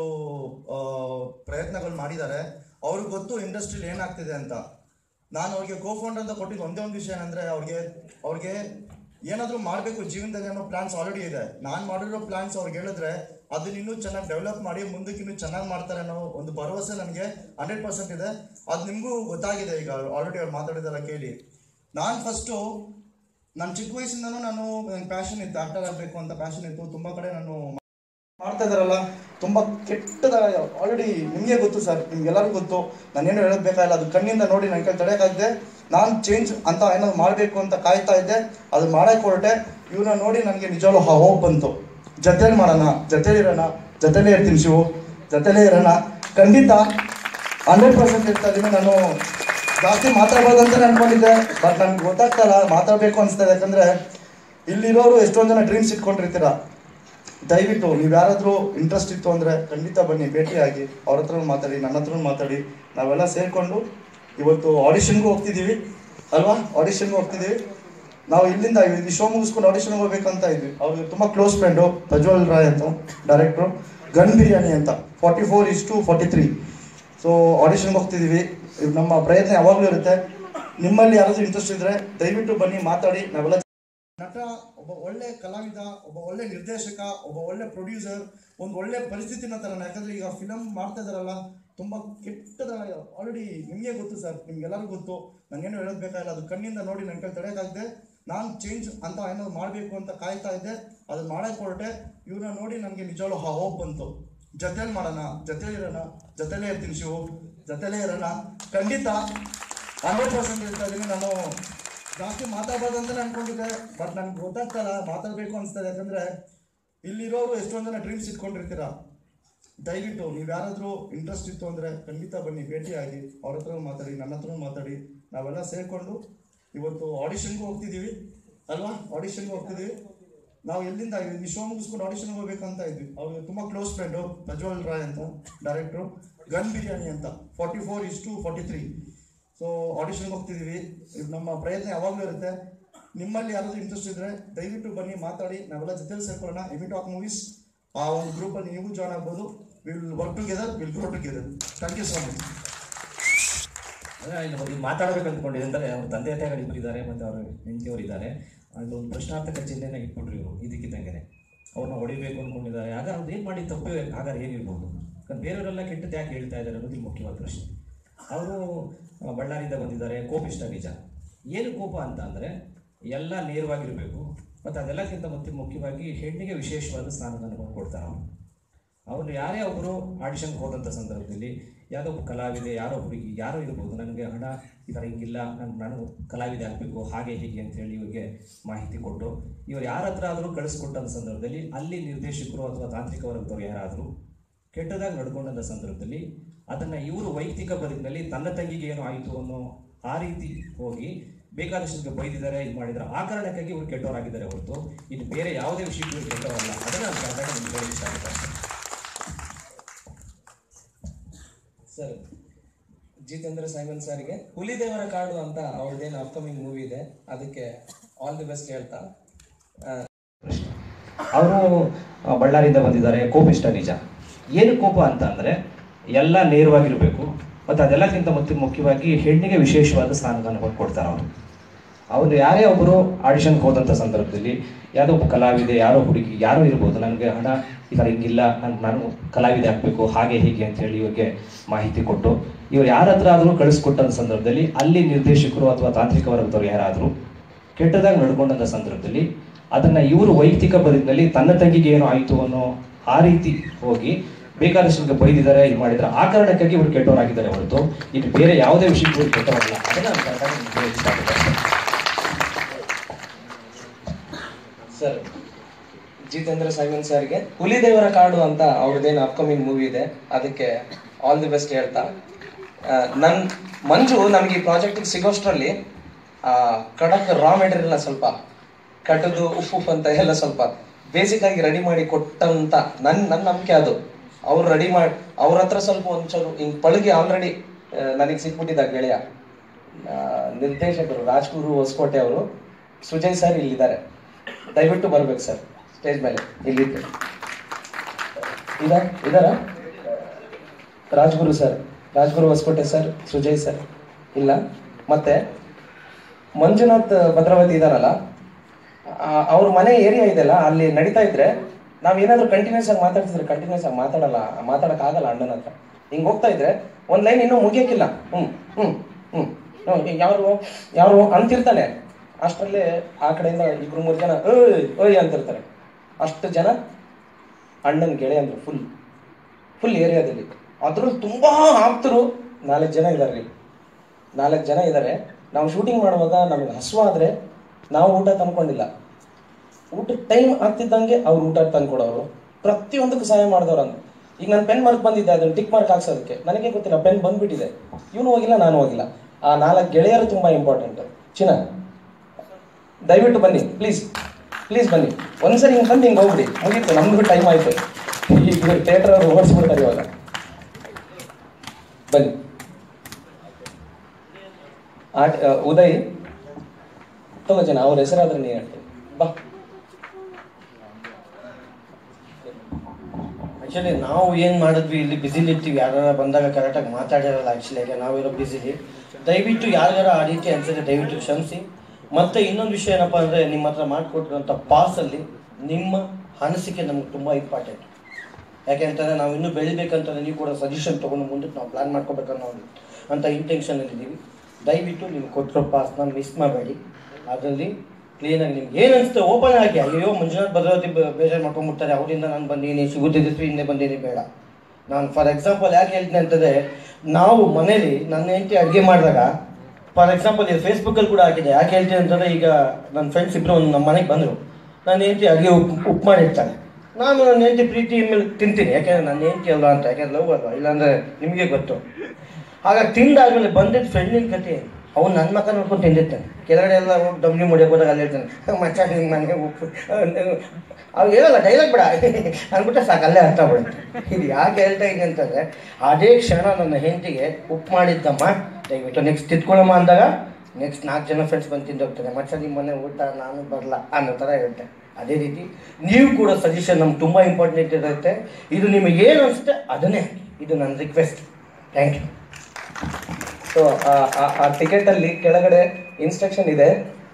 ಪ್ರಯತ್ನಗಳು ಮಾಡಿದ್ದಾರೆ, ಅವ್ರಿಗೆ ಗೊತ್ತು ಇಂಡಸ್ಟ್ರಿಲಿ ಏನಾಗ್ತಿದೆ ಅಂತ. ನಾನು ಅವ್ರಿಗೆ ಕೋ ಫೌಂಡರ್ ಅಂತ ಕೊಟ್ಟಿದ್ದು ಒಂದೇ ಒಂದು ವಿಷಯ ಏನಂದರೆ, ಅವ್ರಿಗೆ ಏನಾದರೂ ಮಾಡಬೇಕು ಜೀವನದಲ್ಲಿ ಅನ್ನೋ ಪ್ಲಾನ್ಸ್ ಆಲ್ರೆಡಿ ಇದೆ. ನಾನು ಮಾಡಿರೋ ಪ್ಲಾನ್ಸ್ ಅವ್ರಿಗೆ ಹೇಳಿದ್ರೆ ಅದನ್ನ ಇನ್ನೂ ಚೆನ್ನಾಗಿ ಡೆವಲಪ್ ಮಾಡಿ ಮುಂದಕ್ಕೆ ಇನ್ನೂ ಚೆನ್ನಾಗಿ ಮಾಡ್ತಾರೆ ಅನ್ನೋ ಒಂದು ಭರವಸೆ ನನಗೆ 100% ಇದೆ. ಅದು ನಿಮಗೂ ಗೊತ್ತಾಗಿದೆ ಈಗ ಆಲ್ರೆಡಿ ಅವ್ರು ಮಾತಾಡಿದೆಲ್ಲ ಕೇಳಿ. ನಾನು ಫಸ್ಟು ನನ್ನ ಚಿಕ್ಕ ವಯಸ್ಸಿಂದನೂ ನನಗೆ ಪ್ಯಾಷನ್ ಇತ್ತು, ಆಕ್ಟರ್ ಆಗಬೇಕು ಅಂತ ಪ್ಯಾಷನ್ ಇತ್ತು. ತುಂಬ ಕಡೆ ನಾನು ಮಾಡ್ತಾ ಇದ್ದಾರಲ್ಲ, ತುಂಬ ಕೆಟ್ಟದಾಗಿ ಆಲ್ರೆಡಿ ನಿಮಗೆ ಗೊತ್ತು ಸರ್, ನಿಮ್ಗೆಲ್ಲರಿಗೂ ಗೊತ್ತು, ನಾನೇನು ಹೇಳೋದು ಬೇಕಾಗಿಲ್ಲ. ಅದು ಕಣ್ಣಿಂದ ನೋಡಿ ನನ್ನ ಕೈ ತಡೆಯೋಕ್ಕಾಗದೆ ನಾನು ಚೇಂಜ್ ಅಂತ ಏನಾದ್ರು ಮಾಡಬೇಕು ಅಂತ ಕಾಯ್ತಾ ಇದ್ದೆ, ಅದು ಮಾಡೋಕ್ಕೆ ಹೊರಟೆ. ಇವ್ರನ್ನ ನೋಡಿ ನನಗೆ ನಿಜವಾಗ್ಲೂ ಹೋಪ್ ಬಂತು. ಜೊತೆಲಿ ಮಾಡೋಣ, ಜೊತೆಲಿ ಇರೋಣ, ಜೊತೆಲೇ ಇರ್ತೀನಿ ಶಿವು, ಜೊತೆಲೇ ಇರೋಣ. ಖಂಡಿತ 100% ಇರ್ತಾ ಇದ್ದೀನಿ. ನಾನು ಜಾಸ್ತಿ ಮಾತಾಡ್ಬೋದು ಅಂತ ಅನ್ಕೊಂಡಿದ್ದೆ, ಬಟ್ ನನಗೆ ಗೊತ್ತಾಗ್ತಲ್ಲ, ಮಾತಾಡಬೇಕು ಅನಿಸ್ತಾ ಇದೆ. ಯಾಕಂದರೆ ಇಲ್ಲಿರೋರು ಎಷ್ಟೊಂದು ಜನ ಡ್ರೀಮ್ಸ್ ಇಟ್ಕೊಂಡಿರ್ತೀರ. ದಯವಿಟ್ಟು ನೀವು ಯಾರಾದರೂ ಇಂಟ್ರೆಸ್ಟ್ ಇತ್ತು ಅಂದರೆ ಖಂಡಿತ ಬನ್ನಿ, ಭೇಟಿಯಾಗಿ, ಅವ್ರ ಹತ್ರನೂ ಮಾತಾಡಿ, ನನ್ನ ಹತ್ರನೂ ಮಾತಾಡಿ. ನಾವೆಲ್ಲ ಸೇರಿಕೊಂಡು ಇವತ್ತು ಆಡಿಷನ್ಗೂ ಹೋಗ್ತಿದ್ದೀವಿ ಅಲ್ವಾ? ಆಡಿಷನ್ಗೂ ಹೋಗ್ತಿದ್ದೀವಿ ನಾವು. ಇಲ್ಲಿಂದ ಈ ಶೋ ಮುಗಿಸ್ಕೊಂಡು ಆಡಿಷನ್ಗೆ ಹೋಗ್ಬೇಕಂತ ಇದ್ವಿ. ಅವ್ರಿಗೆ ತುಂಬ ಕ್ಲೋಸ್ ಫ್ರೆಂಡು ಪ್ರಜ್ವಲ್ ರಾಯ್ ಅಂತ ಡೈರೆಕ್ಟ್ರು, ಗನ್ ಬಿರಿಯಾನಿ ಅಂತ 44:43. ಸೊ ಆಡಿಷನ್ಗೆ ಹೋಗ್ತಿದ್ದೀವಿ. ನಮ್ಮ ಪ್ರಯತ್ನ ಯಾವಾಗಲೂ ಇರುತ್ತೆ. ನಿಮ್ಮಲ್ಲಿ ಯಾರಾದರೂ ಇಂಟ್ರೆಸ್ಟ್ ಇದ್ದರೆ ದಯವಿಟ್ಟು ಬನ್ನಿ, ಮಾತಾಡಿ. ನಾವೆಲ್ಲ ನಟ, ಒಬ್ಬ ಒಳ್ಳೆ ಕಲಾವಿದ, ಒಬ್ಬ ಒಳ್ಳೆ ನಿರ್ದೇಶಕ, ಒಬ್ಬ ಒಳ್ಳೆ ಪ್ರೊಡ್ಯೂಸರ್, ಒಂದು ಒಳ್ಳೆ ಪರಿಸ್ಥಿತಿನ ತರೋಣ. ಯಾಕಂದರೆ ಈಗ ಫಿಲಮ್ ಮಾಡ್ತಾ ಇದ್ದಾರಲ್ಲ, ತುಂಬ ಕೆಟ್ಟದಾಗಿ ಆಲ್ರೆಡಿ ನಿಮಗೆ ಗೊತ್ತು ಸರ್, ನಿಮ್ಗೆಲ್ಲರಿಗೂ ಗೊತ್ತು, ನಾನೇನು ಹೇಳೋದು ಬೇಕಾಗಿಲ್ಲ. ಅದು ಕಣ್ಣಿಂದ ನೋಡಿ ನನ್ನ ಕೈ ತಡೆಯೋಕ್ಕಾಗದೆ ನಾನು ಚೇಂಜ್ ಅಂತ ಏನಾದ್ರು ಮಾಡಬೇಕು ಅಂತ ಕಾಯ್ತಾ ಇದ್ದೆ, ಅದು ಮಾಡೋಕ್ಕೆ ಹೊರಟೆ. ಇವ್ರನ್ನ ನೋಡಿ ನನಗೆ ನಿಜವಾಗ್ಲೂ ಹೋಪ್ ಬಂತು. ಜೊತೆಲಿ ಮಾಡೋಣ, ಜೊತೆಲಿ ಇರೋಣ, ಜೊತೆಲೇ ಇರ್ತೀನಿ ಶಿವು, ಜೊತೆಲೇ ಇರೋಣ. ಖಂಡಿತ 100% ಇರ್ತಾ ಇದ್ದೀನಿ. ನಾನು ಜಾಸ್ತಿ ಮಾತಾಡ್ಬೋದು ಅಂತ ಅನ್ಕೊಂಡಿದ್ದೆ, ಬಟ್ ನನಗೆ ಗೊತ್ತಾಗ್ತಲ್ಲ, ಮಾತಾಡಬೇಕು ಅನಿಸ್ತದೆ. ಯಾಕಂದರೆ ಇಲ್ಲಿರೋರು ಎಷ್ಟೊಂದು ಜನ ಡ್ರೀಮ್ಸ್ ಇಟ್ಕೊಂಡಿರ್ತೀರ. ದಯವಿಟ್ಟು ನೀವು ಯಾರಾದರೂ ಇಂಟ್ರೆಸ್ಟ್ ಇತ್ತು ಅಂದರೆ ಖಂಡಿತ ಬನ್ನಿ, ಭೇಟಿಯಾಗಿ, ಅವ್ರ ಹತ್ರನೂ ಮಾತಾಡಿ, ನನ್ನ ಹತ್ರನೂ ಮಾತಾಡಿ. ನಾವೆಲ್ಲ ಸೇರಿಕೊಂಡು ಇವತ್ತು ಆಡಿಷನ್ಗೂ ಹೋಗ್ತಿದ್ದೀವಿ ಅಲ್ವಾ? ಆಡಿಷನ್ಗೂ ಹೋಗ್ತಿದ್ದೀವಿ ನಾವು. ಎಲ್ಲಿಂದ ಈ ಶೋ ಮುಗಿಸ್ಕೊಂಡು ಆಡಿಷನ್ಗೆ ಹೋಗ್ಬೇಕಂತ ಇದ್ವಿ. ಅವ್ರಿಗೆ ತುಂಬ ಕ್ಲೋಸ್ ಫ್ರೆಂಡು ಪ್ರಜ್ವಲ್ ರಾಯ್ ಅಂತ ಡೈರೆಕ್ಟ್ರು, ಗನ್ ಬಿರಿಯಾನಿ ಅಂತ 44:43. ಸೊ ಆಡಿಷನ್ಗೆ ಹೋಗ್ತಿದ್ದೀವಿ. ನಮ್ಮ ಪ್ರಯತ್ನ ಯಾವಾಗಲೂ ಇರುತ್ತೆ. ನಿಮ್ಮಲ್ಲಿ ಯಾರಾದರೂ ಇಂಟ್ರೆಸ್ಟ್ ಇದ್ದರೆ ದಯವಿಟ್ಟು ಬನ್ನಿ, ಮಾತಾಡಿ. ನಾವೆಲ್ಲ ಜೊತೆಲಿ ಸೇರ್ಕೊಳ್ಳೋಣ. EMITOC ಮೂವೀಸ್ ಆ ಒಂದು ಗ್ರೂಪಲ್ಲಿ ನೀವು ಜಾಯ್ನ್ ಆಗ್ಬೋದು. Will work together, will grow together. Thank you so much. ಈಗ ಮಾತಾಡಬೇಕು ಅಂದ್ಕೊಂಡಿದೆ ಅಂದರೆ ಅವ್ರ ತಂದೆ ತಾಯಿಗಳು ಇಬ್ಬರಿದ್ದಾರೆ ಮತ್ತು ಅವ್ರ ಹೆಂಡತಿಯವರು ಇದ್ದಾರೆ. ಅದೊಂದು ಪ್ರಶ್ನಾರ್ಥಕ ಚಿಹ್ನೆನ ಇಟ್ಬಿಟ್ರಿ ಇವರು ಇದಕ್ಕಿದ್ದಂಗೆ. ಅವ್ರನ್ನ ಹೊಡಿಬೇಕು ಅಂದ್ಕೊಂಡಿದ್ದಾರೆ. ಆಗ ಅವ್ರು ಏನು ಮಾಡಿ ತಪ್ಪು ಆಗಾರ ಏನಿರ್ಬೋದು? ಯಾಕಂದ್ರೆ ಬೇರೆಯವರೆಲ್ಲ ಕೆಟ್ಟದ್ದು ಯಾಕೆ ಹೇಳ್ತಾ ಇದ್ದಾರೆ ಅನ್ನೋದು ಮುಖ್ಯವಾದ ಪ್ರಶ್ನೆ. ಅವರು ಬಳ್ಳಾರಿಯಿಂದ ಬಂದಿದ್ದಾರೆ. ಕೋಪ ಇಷ್ಟ ನಿಜ. ಏನು ಕೋಪ ಅಂತ ಅಂದರೆ ಎಲ್ಲ ನೇರವಾಗಿರಬೇಕು, ಮತ್ತು ಅದೆಲ್ಲಕ್ಕಿಂತ ಮುಖ್ಯವಾಗಿ ಹೆಣ್ಣಿಗೆ ವಿಶೇಷವಾದ ಸ್ಥಾನವನ್ನು ಕೊಡ್ತಾರೆ. ಅವರು ಯಾರೇ ಒಬ್ಬರು ಆಡಿಷನ್ಗೆ ಹೋದಂಥ ಸಂದರ್ಭದಲ್ಲಿ ಯಾವುದೋ ಒಬ್ಬ ಕಲಾವಿದೆ, ಯಾರೋ ಹುಡುಗಿ, ಯಾರೋ ಇರ್ಬೋದು, ನನಗೆ ಹಣ ಈ ಥರ ಹಿಂಗಿಲ್ಲ, ನಾನು ಕಲಾವಿದೆ ಆಗಬೇಕು, ಹಾಗೆ ಹೀಗೆ ಅಂತೇಳಿ ಇವ್ರಿಗೆ ಮಾಹಿತಿ ಕೊಟ್ಟು ಇವರು ಯಾರ ಹತ್ರ ಆದರೂ ಕಳಿಸ್ಕೊಟ್ಟಂಥ ಸಂದರ್ಭದಲ್ಲಿ ಅಲ್ಲಿ ನಿರ್ದೇಶಕರು ಅಥವಾ ತಾಂತ್ರಿಕ ವರ್ಗದವರು ಯಾರಾದರೂ ಕೆಟ್ಟದಾಗಿ ನಡ್ಕೊಂಡಂಥ ಸಂದರ್ಭದಲ್ಲಿ ಅದನ್ನು ಇವರು ವೈಯಕ್ತಿಕ ಬದುಕಿನಲ್ಲಿ ತನ್ನ ತಂಗಿಗೆ ಏನೋ ಆಯಿತು ಅನ್ನೋ ಆ ರೀತಿ ಹೋಗಿ ಬೇಕಾದಷ್ಟು ಬೈದಿದ್ದಾರೆ, ಇದು ಮಾಡಿದ್ದಾರೆ. ಆ ಕಾರಣಕ್ಕಾಗಿ ಇವರು ಕೆಟ್ಟವರಾಗಿದ್ದಾರೆ ಹೊರತು ಇನ್ನು ಬೇರೆ ಯಾವುದೇ ವಿಷಯಕ್ಕೂ ಇವರು ಕೆಟ್ಟವರಲ್ಲ. ಅದನ್ನು ನಾನು ಕರೆದಾಗ ನಿಮ್ಗೆ ಹೇಳಿ ಇಷ್ಟ ಆಗುತ್ತೆ ಸರ್. ಜಿತೇಂದ್ರ ಸೈಮನ್ ಸರ್ಗೆ ಹುಲಿದೇವರ ಕಾಡು ಅಂತ ಅವ್ರದ್ದೇನು ಅಪ್ಕಮಿಂಗ್ ಮೂವಿ ಇದೆ, ಅದಕ್ಕೆ ಆಲ್ ದಿ ಬೆಸ್ಟ್ ಹೇಳ್ತಾ. ಅವರು ಬಳ್ಳಾರಿಯಿಂದ ಬಂದಿದ್ದಾರೆ. ಕೋಪ ಇಷ್ಟ ನಿಜ. ಏನು ಕೋಪ ಅಂತ ಅಂದರೆ ಎಲ್ಲ ನೇರವಾಗಿರಬೇಕು, ಮತ್ತು ಅದೆಲ್ಲಕ್ಕಿಂತ ಮುಖ್ಯವಾಗಿ ಹೆಣ್ಣಿಗೆ ವಿಶೇಷವಾದ ಸ್ಥಾನಮಾನವನ್ನು ಕೊಡ್ತಾರೆ ಅವರು. ಅವರು ಯಾರೇ ಒಬ್ಬರು ಆಡಿಷನ್ಗೆ ಹೋದಂಥ ಸಂದರ್ಭದಲ್ಲಿ ಯಾವುದೋ ಒಬ್ಬ ಕಲಾವಿದೆ, ಯಾರೋ ಹುಡುಗಿ, ಯಾರೋ ಇರ್ಬೋದು, ನನಗೆ ಹಣ ಈ ಥರ ಹಿಂಗಿಲ್ಲ, ನಾನು ಕಲಾವಿದೆ ಆಗಬೇಕು ಹಾಗೆ ಹೀಗೆ ಅಂತೇಳಿ ಇವ್ರಿಗೆ ಮಾಹಿತಿ ಕೊಟ್ಟು ಇವ್ರು ಯಾರ ಹತ್ರ ಆದರೂ ಕಳಿಸ್ಕೊಟ್ಟಂಥ ಸಂದರ್ಭದಲ್ಲಿ ಅಲ್ಲಿ ನಿರ್ದೇಶಕರು ಅಥವಾ ತಾಂತ್ರಿಕ ವರ್ಗದವ್ರು ಯಾರಾದರೂ ಕೆಟ್ಟದಾಗಿ ನಡ್ಕೊಂಡಂಥ ಸಂದರ್ಭದಲ್ಲಿ ಅದನ್ನು ಇವರು ವೈಯಕ್ತಿಕ ಬದುಕಿನಲ್ಲಿ ತನ್ನ ತಂಗಿಗೆ ಏನೋ ಆಯಿತು ಅನ್ನೋ ಆ ರೀತಿ ಹೋಗಿ ಬೇಕಾದಷ್ಟು ಬೈದಿದ್ದಾರೆ, ಇದು ಮಾಡಿದ್ದಾರೆ. ಆ ಕಾರಣಕ್ಕಾಗಿ ಇವರು ಕೆಟ್ಟವರಾಗಿದ್ದಾರೆ ಹೊರತು ಇದು ಬೇರೆ ಯಾವುದೇ ವಿಷಯಕ್ಕೆ ಇವರು ಕೆಟ್ಟವರಲ್ಲ. ಅದನ್ನು ಸರ್, ಜಿತೇಂದ್ರ ಸೈಮನ್ ಸರ್ಗೆ ಹುಲಿದೇವರ ಕಾಡು ಅಂತ ಅವ್ರದ್ದೇನು ಅಪ್ಕಮಿಂಗ್ ಮೂವಿ ಇದೆ, ಅದಕ್ಕೆ ಆಲ್ ದಿ ಬೆಸ್ಟ್ ಹೇಳ್ತಾ, ಮಂಜು ನಮಗೆ ಈ ಪ್ರಾಜೆಕ್ಟಿಗೆ ಸಿಗೋಷ್ಟರಲ್ಲಿ ಕಡಕ್ ರಾ ಮೆಟೀರಿಯಲ್ನ ಸ್ವಲ್ಪ ಕಟ್ಟದು ಉಫ್ ಅಂತ ಎಲ್ಲ ಸ್ವಲ್ಪ ಬೇಸಿಕ್ ಆಗಿ ರೆಡಿ ಮಾಡಿ ಕೊಟ್ಟಂತ ನನ್ನ ನಂಬಿಕೆ ಅದು. ಅವ್ರು ರೆಡಿ ಮಾಡಿ ಅವ್ರ ಹತ್ರ ಸ್ವಲ್ಪ ಒಂಚೂರು ಹಿಂಗೆ ಪಳಗಿ ಆಲ್ರೆಡಿ ನನಗೆ ಸಿಕ್ಬಿಟ್ಟಿದ್ದ ಗೆಳೆಯ ನಿರ್ದೇಶಕರು ರಾಜ್ಗುರು ಹೊಸಕೋಟೆ ಅವರು, ಸುಜಯ್ ಸರ್ ಇಲ್ಲಿದ್ದಾರೆ, ದಯವಿಟ್ಟು ಬರ್ಬೇಕು ಸರ್ ಸ್ಟೇಜ್ ಮೇಲೆ. ಇಲ್ಲಿದ್ದೆ ಇದಾರ Rajguru sir, Rajguru Hosakote sir, Sujay sir ಇಲ್ಲ, ಮತ್ತೆ ಮಂಜುನಾಥ್ ಭದ್ರಾವತಿ ಇದಾರಲ್ಲ, ಅವ್ರ ಮನೆ ಏರಿಯಾ ಇದೆಯಲ್ಲ, ಅಲ್ಲಿ ನಡೀತಾ ಇದ್ರೆ ನಾವೇನಾದ್ರೂ ಕಂಟಿನ್ಯೂಸ್ ಆಗಿ ಮಾತಾಡ್ತಿದ್ರೆ ಕಂಟಿನ್ಯೂಸ್ ಆಗಿ ಮಾತಾಡೋಕ್ಕಾಗಲ್ಲ ಅಣ್ಣನ ಹತ್ರ. ಹಿಂಗೆ ಹೋಗ್ತಾ ಇದ್ರೆ ಒಂದು ಲೈನ್ ಇನ್ನೂ ಮುಗಿಯೋಕ್ಕಿಲ್ಲ, ಯಾರು ಅಂತಿರ್ತಾನೆ, ಅಷ್ಟರಲ್ಲೇ ಆ ಕಡೆಯಿಂದ 2-3 ಜನ ಓಯ್ ಅಂತಿರ್ತಾರೆ. ಅಷ್ಟು ಜನ ಅಣ್ಣನ ಗೆಳೆ ಅಂದ್ರೆ ಫುಲ್ ಏರಿಯಾದಲ್ಲಿ. ಅದ್ರಲ್ಲಿ ತುಂಬ ಆಪ್ತರು 4 ಜನ ಇದ್ದಾರೆ ರೀ, 4 ಜನ ಇದ್ದಾರೆ. ನಾವು ಶೂಟಿಂಗ್ ಮಾಡುವಾಗ ನಮಗೆ ಹಸುವಾದರೆ ನಾವು ಊಟ ತಂದ್ಕೊಂಡಿಲ್ಲ, ಊಟದ ಟೈಮ್ ಆಗ್ತಿದ್ದಂಗೆ ಅವ್ರು ಊಟ ತಂದ್ಕೊಡೋರು, ಪ್ರತಿಯೊಂದಕ್ಕೂ ಸಹಾಯ ಮಾಡಿದವ್ರು. ಅಂತ ಈಗ ನಾನು ಪೆನ್ ಮಾರ್ಕ್ ಬಂದಿದ್ದೆ, ಅದನ್ನು ಟಿಕ್ ಮಾರ್ಕ್ ಹಾಕ್ಸೋದಕ್ಕೆ ನನಗೆ ಗೊತ್ತಿಲ್ಲ, ಪೆನ್ ಬಂದ್ಬಿಟ್ಟಿದೆ, ಇವನು ಹೋಗಿಲ್ಲ ನಾನು ಹೋಗಿಲ್ಲ. ಆ 4 ಗೆಳೆಯರು ತುಂಬ ಇಂಪಾರ್ಟೆಂಟ್. ಚಿನ್ನ ದಯವಿಟ್ಟು ಬನ್ನಿ, ಪ್ಲೀಸ್ ಬನ್ನಿ. ಒಂದ್ಸರಿ ಹಿಂಗೆ ಬಂದು ಹಿಂಗೆ ಹೋಗ್ಬಿಡಿ, ಮುಗೀತು, ನಮ್ದು ಟೈಮ್ ಆಯಿತು. ಈಗ ಥಿಯೇಟರ್ ಅವರು ಓಡಿಸ್ಬಿಡ್ತಾರೆ ಇವಾಗ. ಬನ್ನಿ ಉದಯ್ ತಗೋ ಜನ, ಅವ್ರ ಹೆಸರಾದ್ರೆ ನೀನು ಹೇಳ್ತೀನಿ ಬಾ. ಆ್ಯಕ್ಚುಲಿ ನಾವು ಏನು ಮಾಡಿದ್ವಿ ಇಲ್ಲಿ ಬಿಸಿಲಿ ಇರ್ತೀವಿ, ಯಾರು ಬಂದಾಗ ಕರೆಕ್ಟಾಗಿ ಮಾತಾಡಿರಲ್ಲ. ಆ್ಯಕ್ಚುಲಿಯಾಗಿ ನಾವಿರೋ ಬಿಸಿಲಿ ದಯವಿಟ್ಟು ಯಾರ್ಯಾರ ಆ ರೀತಿ ಅನ್ಸಿದ್ರೆ ದಯವಿಟ್ಟು ಕ್ಷಮಿಸಿ. ಮತ್ತು ಇನ್ನೊಂದು ವಿಷಯ ಏನಪ್ಪ ಅಂದರೆ, ನಿಮ್ಮ ಹತ್ರ ಮಾಡಿಕೊಟ್ಟಿರೋಂಥ ಪಾಸಲ್ಲಿ ನಿಮ್ಮ ಅನಿಸಿಕೆ ನಮ್ಗೆ ತುಂಬ ಇಂಪಾರ್ಟೆಂಟ್. ಯಾಕೆಂತಂದರೆ ನಾವು ಇನ್ನೂ ಬೆಳಿಬೇಕಂತಂದರೆ ನೀವು ಕೂಡ ಸಜೆಷನ್ ತೊಗೊಂಡು ಮುಂದಕ್ಕೆ ನಾವು ಪ್ಲ್ಯಾನ್ ಮಾಡ್ಕೋಬೇಕನ್ನೋ ಅಂತ ಇಂಟೆನ್ಷನಲ್ಲಿದ್ದೀವಿ. ದಯವಿಟ್ಟು ನೀವು ಕೊಟ್ಟಿರೋ ಪಾಸ್ನ ಮಿಸ್ ಮಾಡಬೇಡಿ. ಅದರಲ್ಲಿ ಕ್ಲೀನಾಗಿ ನಿಮ್ಗೆ ಏನು ಅನಿಸುತ್ತೆ ಓಪನ್ ಆಗಿ, ಅಯ್ಯೋ ಮಂಜುನಾಥ್ ಭದ್ರಾವತಿ ಬೇಜಾರು ಮಾಡ್ಕೊಂಡ್ಬಿಡ್ತಾರೆ, ಅವರಿಂದ ನಾನು ಬಂದೀನಿ, ಶಿವದೇಶ್ವರಿಯಿಂದ ಬಂದೀನಿ, ಬೇಡ. ನಾನು ಫಾರ್ ಎಕ್ಸಾಂಪಲ್ ಯಾಕೆ ಹೇಳ್ತೀನಿ ಅಂತಂದರೆ, ನಾವು ಮನೇಲಿ ನನ್ನ ಹೆಂಡತಿ ಅಡುಗೆ ಮಾಡಿದಾಗ, ಫಾರ್ ಎಕ್ಸಾಂಪಲ್ ಇದು ಫೇಸ್ಬುಕ್ಕಲ್ಲಿ ಕೂಡ ಹಾಕಿದೆ. ಯಾಕೆ ಹೇಳ್ತೀನಿ ಅಂತಂದರೆ, ಈಗ ನನ್ನ ಫ್ರೆಂಡ್ಸ್ ಇಬ್ಬರು ನಮ್ಮ ಮನೆಗೆ ಬಂದರು, ನನ್ನ ಹೆಂಡತಿ ಅಡುಗೆ ಉಪ್ಪು ಮಾಡಿರ್ತಾಳೆ, ನಾನು ನನ್ನ ಹೆಂಡತಿ ಪ್ರೀತಿ ಮೇಲೆ ತಿಂತೀನಿ, ಯಾಕೆಂದರೆ ನನ್ನ ಹೆಂಡತಿ ಅಲ್ವಾ ಅಂತ, ಯಾಕೆಂದ್ರೆ ಲವ್ ಅಲ್ವಾ, ಇಲ್ಲಾಂದರೆ ನಿಮಗೆ ಗೊತ್ತು. ಹಾಗಾಗಿ ತಿಂದಾದ್ಮೇಲೆ ಬಂದಿದ್ದು ಫ್ರೆಂಡಿನ ಕತೆ, ಅವ್ನು ನನ್ನ ಮಕ್ಕ ನೋಡ್ಕೊಂಡು ತಿಂದಿರ್ತಾನೆ, ಕೆಳಗಡೆ ಎಲ್ಲ ಹೋಗಿ ದಮ್ನಿ ಮುಡಿಯೋಕೆ ಹೋದಾಗ ಅಲ್ಲಿ ಹೇಳ್ತಾನೆ, ಮಚ್ಚ ನಿಮ್ಮ ಮನೆಗೆ ಉಪ್ಪು, ಅವ್ರು ಹೇಳಲ್ಲ ಡೈಲಾಗ್ ಬೇಡ ಅಂದ್ಬಿಟ್ಟೆ ಸಾಕು, ಅಲ್ಲೇ ಅರ್ಥ ಬಿಡುತ್ತೆ. ಇದು ಯಾಕೆ ಹೇಳ್ತಾ ಇದೆ ಅಂತಂದರೆ, ಅದೇ ಕ್ಷಣ ನನ್ನ ಹೆಂಡತಿಗೆ ಉಪ್ಪು ಮಾಡಿದ್ದಮ್ಮ, ದಯವಿಟ್ಟು ನೆಕ್ಸ್ಟ್ ತಿತ್ಕೊಳ್ಳಮ್ಮ ಅಂದಾಗ ನೆಕ್ಸ್ಟ್ 4 ಜನ ಫ್ರೆಂಡ್ಸ್ ಬಂದು ತಿಂದೋಗ್ತಾರೆ, ಮಚ್ಚ ನಿಮ್ಮ ಮನೆ ಊಟ ನಾನು ಬರಲ್ಲ ಅನ್ನೋ ಥರ ಹೇಳ್ತೆ. ಅದೇ ರೀತಿ ನೀವು ಕೂಡ ಸಜೆಷನ್ ನಮ್ಗೆ ತುಂಬ ಇಂಪಾರ್ಟೆಂಟ್ ಇರುತ್ತೆ. ಇದು ನಿಮಗೆ ಏನು ಅನಿಸುತ್ತೆ ಅದನ್ನೇ, ಇದು ನನ್ನ ರಿಕ್ವೆಸ್ಟ್. Thank you. ಸೊ ಆ ಟಿಕೆಟಲ್ಲಿ ಕೆಳಗಡೆ ಇನ್ಸ್ಟ್ರಕ್ಷನ್ ಇದೆ.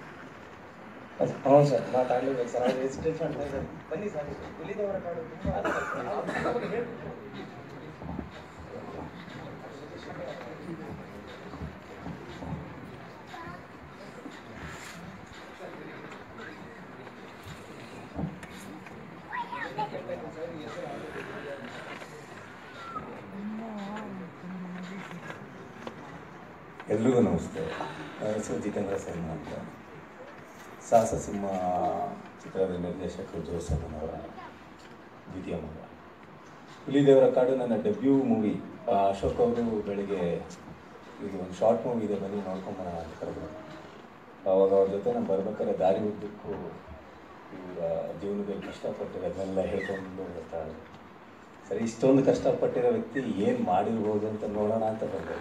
ಹೌದು ಸರ್, ಮಾತಾಡಲೇಬೇಕು ಸರ್, ಅದು ರಿಜಿಸ್ಟ್ರೇಷನ್ ಬನ್ನಿ ಸರ್. ಹುಲಿದೇವರ ಕಾಡು ಎಲ್ರಿಗೂ ನಮಸ್ತೆ. ನನ್ನ ಹೆಸರು ಜಿತೇಂದ್ರ ಸೈಮನ್ ಅಂತ. ಸಾಹಸ ಸಿಂಹ ಚಿತ್ರದ ನಿರ್ದೇಶಕರು ಜೋಸಮ್ಮನವರ ದ್ವಿತೀಯ ಮಗ. ಹುಲಿದೇವರ ಕಾಡು ನನ್ನ ಡೆಬ್ಯೂ ಮೂವಿ. ಅಶೋಕ್ ಅವರು ಬೆಳಿಗ್ಗೆ ಇದು ಒಂದು ಶಾರ್ಟ್ ಮೂವಿ ಇದೆ, ಬನ್ನಿ ನೋಡ್ಕೊಂಬರೋಣ ಅಂತ ಕರೆದ್ರು. ಅವಾಗ ಅವ್ರ ಜೊತೆ ನಾನು ಬರ್ಬೇಕಾದ್ರೆ ದಾರಿ ಉದ್ದಕ್ಕೂ ಇವರ ಜೀವನದಲ್ಲಿ ಕಷ್ಟಪಟ್ಟಿರೋದನ್ನೆಲ್ಲ ಹೇಳ್ಕೊಂಡು ಬರ್ತಾ ಇದ್ದೆ. ಸರಿ, ಇಷ್ಟೊಂದು ಕಷ್ಟಪಟ್ಟಿರೋ ವ್ಯಕ್ತಿ ಏನು ಮಾಡಿರ್ಬೋದು ಅಂತ ನೋಡೋಣ ಅಂತ ಬಂದೆ.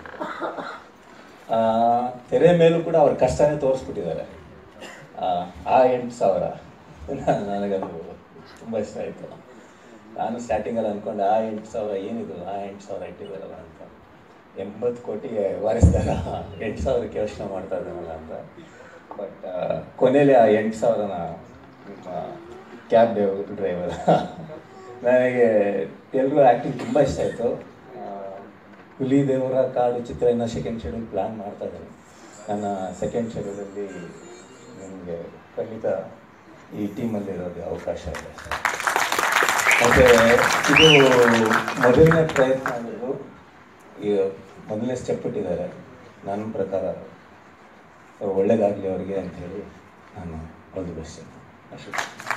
ತೆರೆ ಮೇಲೂ ಕೂಡ ಅವ್ರ ಕಷ್ಟನೇ ತೋರಿಸ್ಬಿಟ್ಟಿದ್ದಾರೆ. ಆ 8,000 ನನಗದು ತುಂಬ ಇಷ್ಟ ಆಯಿತು. ನಾನು ಸ್ಟಾರ್ಟಿಂಗಲ್ಲಿ ಅಂದ್ಕೊಂಡು ಆ 8,000 ಏನಿದು, ಆ 8,000 ಇಟ್ಟಿದ್ದಾರಲ್ಲ ಅಂತ, 80 ಕೋಟಿಗೆ ವಾರಿಸಿದಾಗ 8,000ಕ್ಕೆ ಯೋಚನೆ ಮಾಡ್ತಾ ಇದ್ದಾನಲ್ಲ ಅಂತ. ಬಟ್ ಕೊನೆಯಲ್ಲಿ ಆ 8,000ನ ಕ್ಯಾಬ್ ಡ್ರೈವರ್ ನನಗೆ ತೆಲುಗು ಆ್ಯಕ್ಟಿಂಗ್ ತುಂಬ ಇಷ್ಟ ಆಯಿತು. ಹುಲಿ ದೇವರ ಕಾಡು ಚಿತ್ರ ಇನ್ನು ಸೆಕೆಂಡ್ ಶೆಡ್ಯೂಲ್ ಪ್ಲ್ಯಾನ್ ಮಾಡ್ತಾ ಇದ್ದೀನಿ. ನನ್ನ ಸೆಕೆಂಡ್ ಶೆಡ್ಯೂಲಲ್ಲಿ ನಿಮಗೆ ಖಂಡಿತ ಈ ಟೀಮಲ್ಲಿ ಇರೋದು ಅವಕಾಶ ಇದೆ. ಮತ್ತು ಇದು ಮೊದಲನೇ ಪ್ರಯತ್ನ ಆಗಿದ್ದು, ಈಗ ಮೊದಲನೇ ಸ್ಟೆಪ್ ಇಟ್ಟಿದ್ದಾರೆ. ನನ್ನ ಪ್ರಕಾರ ಒಳ್ಳೇದಾಗಲಿ ಅವರಿಗೆ ಅಂಥೇಳಿ ನಾನು ಆಲ್ ದಿ ಬೆಸ್ಟ್ ಅಷ್ಟೇ.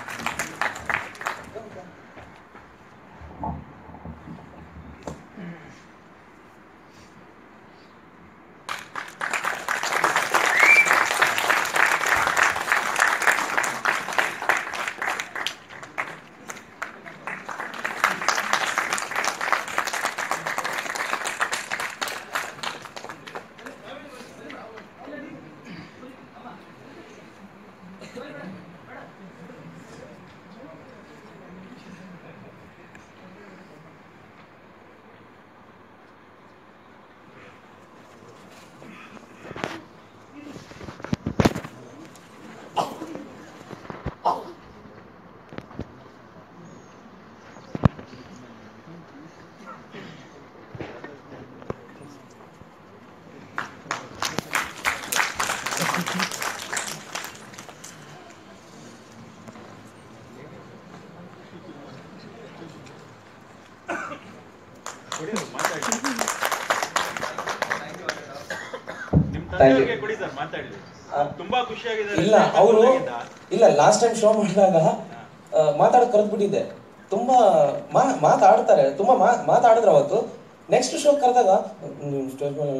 ಇಲ್ಲ ಅವರು ಇಲ್ಲ ಲಾಸ್ಟ್ ಟೈಮ್ ಶೋ ಮಾಡಿದಾಗ ಮಾತಾಡೋದು ಕರೆದ್ಬಿಟ್ಟಿದ್ದೆ. ತುಂಬಾ ಮಾತಾಡ್ತಾರೆ, ತುಂಬಾ ಮಾತಾಡಿದ್ರು ಅವತ್ತು. ನೆಕ್ಸ್ಟ್ ಶೋ ಕರೆದಾಗ ಸ್ಟೇಜ್ ಮೇಲೆ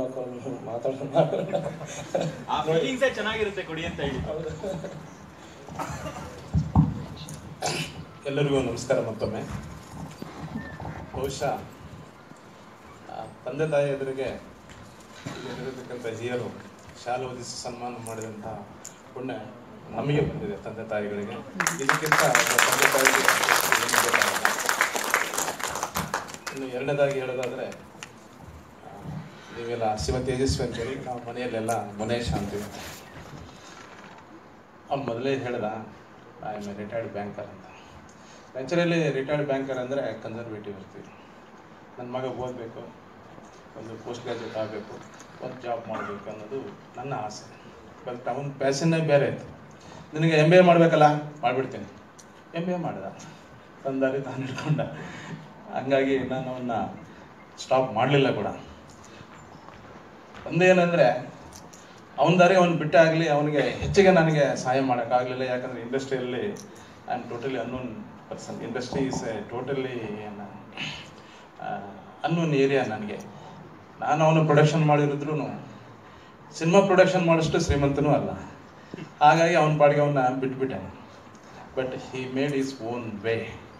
ಚೆನ್ನಾಗಿರುತ್ತೆ ಕೊಡಿ ಅಂತ ಹೇಳಿ. ಎಲ್ಲರಿಗೂ ನಮಸ್ಕಾರ ಮತ್ತೊಮ್ಮೆ. ಬಹುಶಃ ತಂದೆ ತಾಯಿ ಎದುರಿಗೆ ಇಲ್ಲಿರತಕ್ಕಂಥ ಹಿರಿಯರು ಶಾಲೆ ಓದಿಸಿ ಸನ್ಮಾನ ಮಾಡಿದಂಥ ಪುಣ್ಯ ನಮಗೆ ಬಂದಿದೆ, ತಂದೆ ತಾಯಿಗಳಿಗೆ. ಇದಕ್ಕಿಂತ ತಂದೆ ತಾಯಿಗೆ ಇನ್ನು ಎರಡನೇದಾಗಿ ಹೇಳೋದಾದರೆ, ನೀವೆಲ್ಲ ಶಿವ ತೇಜಸ್ವಿ ಅಂತೇಳಿ ನಾವು ಮನೆಯಲ್ಲೆಲ್ಲ ಮುನೇಶ ಅಂತೀವಿ. ಅವ್ನು ಮೊದಲೇ ಹೇಳ್ದ I am a retired banker ಅಂತ. ನ್ಯಾಚುರಲಿ ರಿಟೈರ್ಡ್ ಬ್ಯಾಂಕರ್ ಅಂದರೆ ಕನ್ಸರ್ವೇಟಿವ್ ಇರ್ತೀವಿ. ನನ್ನ ಮಗ ಓದಬೇಕು, ಒಂದು ಪೋಸ್ಟ್ ಗ್ರಾಜುಯೇಟ್ ಆಗಬೇಕು, ಒಂದು ಜಾಬ್ ಮಾಡಬೇಕು ಅನ್ನೋದು ನನ್ನ ಆಸೆ. ಬಟ್ ಅವನ ಪ್ಯಾಷನ್ನೇ ಬೇರೆ ಇತ್ತು. ನಿನಗೆ MBA ಮಾಡಬೇಕಲ್ಲ, ಮಾಡಿಬಿಡ್ತೀನಿ. MBA ಮಾಡಿದ, ತಂದಾರಿ ತಾನು ಹಿಡ್ಕೊಂಡ. ಹಂಗಾಗಿ ನಾನು ಅವನ್ನ ಸ್ಟಾಪ್ ಮಾಡಲಿಲ್ಲ ಕೂಡ. ಒಂದೇನೆಂದರೆ ಅವನ ದಾರಿ ಅವ್ನು ಬಿಟ್ಟೇ ಆಗಲಿ, ಅವನಿಗೆ ಹೆಚ್ಚಿಗೆ ನನಗೆ ಸಹಾಯ ಮಾಡೋಕ್ಕಾಗಲಿಲ್ಲ. ಯಾಕಂದರೆ ಇಂಡಸ್ಟ್ರಿಯಲ್ಲಿ I am totally unknown person. Industry is a totally unknown area ನನಗೆ. ನಾನು ಅವನು ಪ್ರೊಡಕ್ಷನ್ ಮಾಡಿರಿದ್ರು ಸಿನಿಮಾ ಪ್ರೊಡಕ್ಷನ್ ಮಾಡೋಷ್ಟು ಶ್ರೀಮಂತನೂ ಅಲ್ಲ. ಹಾಗಾಗಿ ಅವನ ಪಾಡಿಗೆ ಅವನ್ನ ಬಿಟ್ಬಿಟ್ಟೆ. But he made his own way.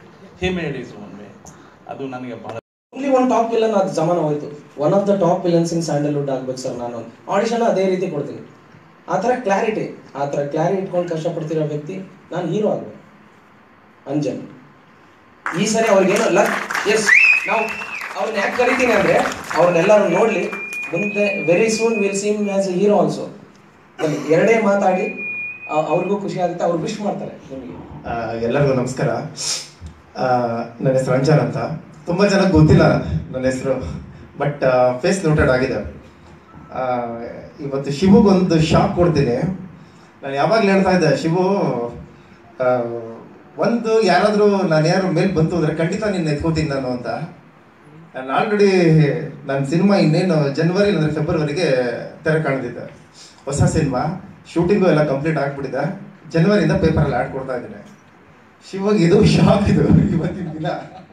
ಅದು ನನಗೆ ಬಹಳ ಓನ್ಲಿ ಒನ್ ಟಾಪ್ ವಿಲನ್ ಅದು ಜಮಾನ ಹೋಯ್ತು. One of the top villains in Sandalwood ಆಗ್ಬೇಕು ಸರ್. ನಾನು ಆಡಿಷನ್ ಅದೇ ರೀತಿ ಕೊಡ್ತೀನಿ. ಆ ಥರ ಕ್ಲಾರಿಟಿ ಇಟ್ಕೊಂಡು ಕಷ್ಟಪಡ್ತಿರೋ ವ್ಯಕ್ತಿ ನಾನು ಹೀರೋ ಆಗಬೇಕು. ಅಂಜನ್ ಈ ಸರಿ ಅವ್ರಿಗೇನೋ ಲಕ್. ಎಸ್, ನಾವು ಅವ್ರನ್ನ ಯಾಕೆ ಕರಿತೀನಿ ಅಂದರೆ ಅವ್ರನ್ನೆಲ್ಲರೂ ನೋಡಲಿ, ಮುಂದೆ very soon will see him as a hero also. ಎರಡೇ ಮಾತಾಡಿ ಅವ್ರಿಗೂ ಖುಷಿ ಆಗುತ್ತೆ, ಅವ್ರು ವಿಶ್ ಮಾಡ್ತಾರೆ ನಿಮಗೆ. ಎಲ್ಲರಿಗೂ ನಮಸ್ಕಾರ. ನನ್ನ ಹೆಸರು ರಂಜನ್ ಅಂತ. ತುಂಬ ಜನಕ್ಕೆ ಗೊತ್ತಿಲ್ಲ ನನ್ನ ಹೆಸರು, ಬಟ್ ಫೇಸ್ ನೋಟೆಡ್ ಆಗಿದೆ. ಇವತ್ತು ಶಿವುಗೊಂದು ಶಾಕ್ ಕೊಡ್ತೀನಿ. ನಾನು ಯಾವಾಗಲೂ ಹೇಳ್ತಾ ಇದ್ದೆ, ಶಿವು ಒಂದು ಯಾರಾದರೂ ನಾನು ಯಾರು ಮೇಲೆ ಬಂತು ಅಂದರೆ ಖಂಡಿತ ನಿನ್ನ ಎತ್ಕೋತೀನಿ ನಾನು ಅಂತ. ನಾನು ಆಲ್ರೆಡಿ ನನ್ನ ಸಿನಿಮಾ ಇನ್ನೇನು ಜನವರಿ ಅಂದರೆ ಫೆಬ್ರವರಿಗೆ ತೆರೆ ಕಾಣ್ತಿದ್ದೆ. ಹೊಸ ಸಿನಿಮಾ ಶೂಟಿಂಗು ಎಲ್ಲ ಕಂಪ್ಲೀಟ್ ಆಗಿಬಿಟ್ಟಿದೆ. ಜನವರಿಯಿಂದ ಪೇಪರಲ್ಲಿ ಆ್ಯಡ್ ಕೊಡ್ತಾ ಇದ್ದೀನಿ. ಶಿವಾಗ ಇದು ಶಾಕ್. ಇದು ಇವತ್ತಿನ ದಿನ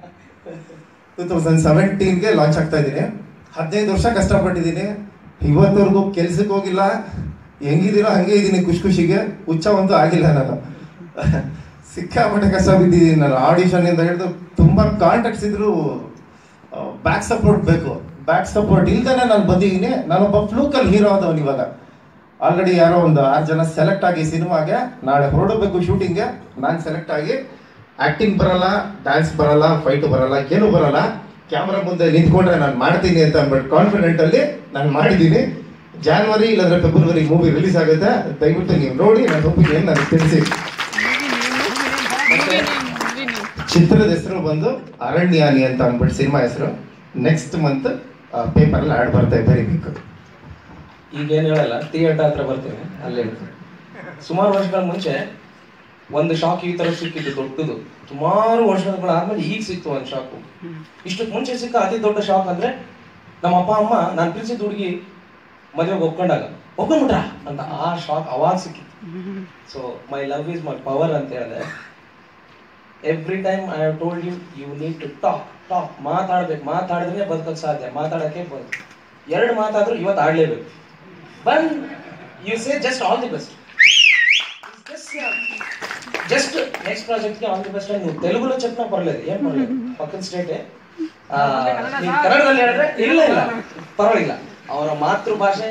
2017ಗೆ ಲಾಂಚ್ ಆಗ್ತಾ ಇದ್ದೀನಿ. 15 ವರ್ಷ ಕಷ್ಟಪಟ್ಟಿದ್ದೀನಿ. ಇವತ್ತವರೆಗೂ ಕೆಲ್ಸಕ್ಕೆ ಹೋಗಿಲ್ಲ. ಹೆಂಗಿದ್ದೀನೋ ಹಂಗೆ ಇದ್ದೀನಿ, ಖುಷಿಗೆ. ಹುಚ್ಚವಂತೂ ಆಗಿಲ್ಲ ನಾನು. ಸಿಕ್ಕಾಪಟ್ಟೆ ಕಷ್ಟ ಬಿದ್ದಿದ್ದೀನಿ ನಾನು. ಆಡಿಷನ್ನಿಂದ ಹಿಡಿದು ತುಂಬ ಕಾಂಟ್ಯಾಕ್ಟ್ಸ್ ಇದ್ರು ಬ್ಯಾಕ್ ಸಪೋರ್ಟ್ ಬೇಕು. ಬ್ಯಾಕ್ ಸಪೋರ್ಟ್ ಇಲ್ದೇ ನಾನು ಬಂದಿದ್ದೀನಿ. ನಾನೊಬ್ಬ ಫ್ಲೂಕಲ್ ಹೀರೋ ಆದವನು. ಇವಾಗ ಆಲ್ರೆಡಿ ಯಾರೋ ಒಂದು 6 ಜನ ಸೆಲೆಕ್ಟ್ ಆಗಿ ಸಿನಿಮಾಗೆ ನಾಳೆ ಹೊರಡಬೇಕು ಶೂಟಿಂಗ್ಗೆ. ನಾನು ಸೆಲೆಕ್ಟ್ ಆಗಿ ಆ್ಯಕ್ಟಿಂಗ್ ಬರಲ್ಲ, ಡ್ಯಾನ್ಸ್ ಬರಲ್ಲ, ಫೈಟ್ ಬರಲ್ಲ, ಏನೂ ಬರಲ್ಲ. ಕ್ಯಾಮ್ರಾ ಮುಂದೆ ನಿಂತ್ಕೊಂಡ್ರೆ ನಾನು ಮಾಡ್ತೀನಿ ಅಂತ ಅಂದ್ಬಿಟ್ಟು ಕಾನ್ಫಿಡೆಂಟಲ್ಲಿ ನಾನು ಮಾಡಿದ್ದೀನಿ. ಜಾನ್ವರಿ ಇಲ್ಲಾಂದರೆ ಫೆಬ್ರವರಿ ಮೂವಿ ರಿಲೀಸ್ ಆಗುತ್ತೆ. ದಯವಿಟ್ಟು ನೀವು ನೋಡಿ ನನ್ನ ಒಪಿನಿಯನ್ ನನಗೆ ತಿಳಿಸಿ. ಮತ್ತೆ ಚಿತ್ರದ ಹೆಸರು ಬಂದು ಅರಣ್ಯಾನಿ ಅಂತ ಅಂದ್ಬಿಟ್ಟು ಸಿನಿಮಾ ಹೆಸರು. ನೆಕ್ಸ್ಟ್ ಮಂತ್ ಪೇಪರಲ್ಲಿ ಆ್ಯಡ್ ಬರ್ತಾ ಬರೀಬೇಕು. ಈಗೇನು ಹೇಳಲ್ಲ, ಥಿಯೇಟರ್ ಹತ್ರ ಬರ್ತೀನಿ, ಅಲ್ಲೇ ಸುಮಾರು ವರ್ಷಗಳ ಮುಂಚೆ ಒಂದು ಶಾಕ್ ಈ ಥರ ಸಿಕ್ಕಿದ್ದು ದೊಡ್ಡದು. ಸುಮಾರು ವರ್ಷಗಳಾದ್ಮೇಲೆ ಈಗ ಸಿಕ್ತು ಒಂದು ಶಾಕು. ಇಷ್ಟಕ್ಕೆ ಮುಂಚೆ ಸಿಕ್ಕ ಅತಿ ದೊಡ್ಡ ಶಾಕ್ ಅಂದರೆ ನಮ್ಮ ಅಪ್ಪ ಅಮ್ಮ ನಾನು ಪ್ರೀತಿಸಿದ ಹುಡುಗಿ ಮದುವೆಗೆ ಒಪ್ಕೊಂಡ್ಬಿಟ್ರಾ ಅಂತ ಆ ಶಾಕ್ ಅವಾಗ ಸಿಕ್ಕಿತ್ತು. So my love is my power ಅಂತ ಹೇಳಿದೆ. Every time I have told you need to talk ಮಾತಾಡ್ಬೇಕು. ಮಾತಾಡಿದ್ರೆ ಬದುಕೋಕ್ಕೆ ಸಾಧ್ಯ, ಮಾತಾಡೋಕ್ಕೆ ಬದುಕು. 2 ಮಾತಾದರೂ ಇವತ್ತು ಆಡಲೇಬೇಕು. ಬಂದ್ you say just all the best, just next ಪ್ರಾಜೆಕ್ಟ್ಗೆ ಆಲ್ ದಿ ಬೆಸ್ಟ್. ನೀವು ತೆಲುಗುలో చెప్పినా ಪರలేదు, ಏನು ಪರలేదు, ಪಕ್ಕದ ಸ್ಟೇಟೇ. ನೀವು ಕನ್ನಡದಲ್ಲಿ ಹೇಳಿದ್ರೆ ಇಲ್ಲ ಪರವಾಗಿಲ್ಲ. ಅವರ ಮಾತೃಭಾಷೆ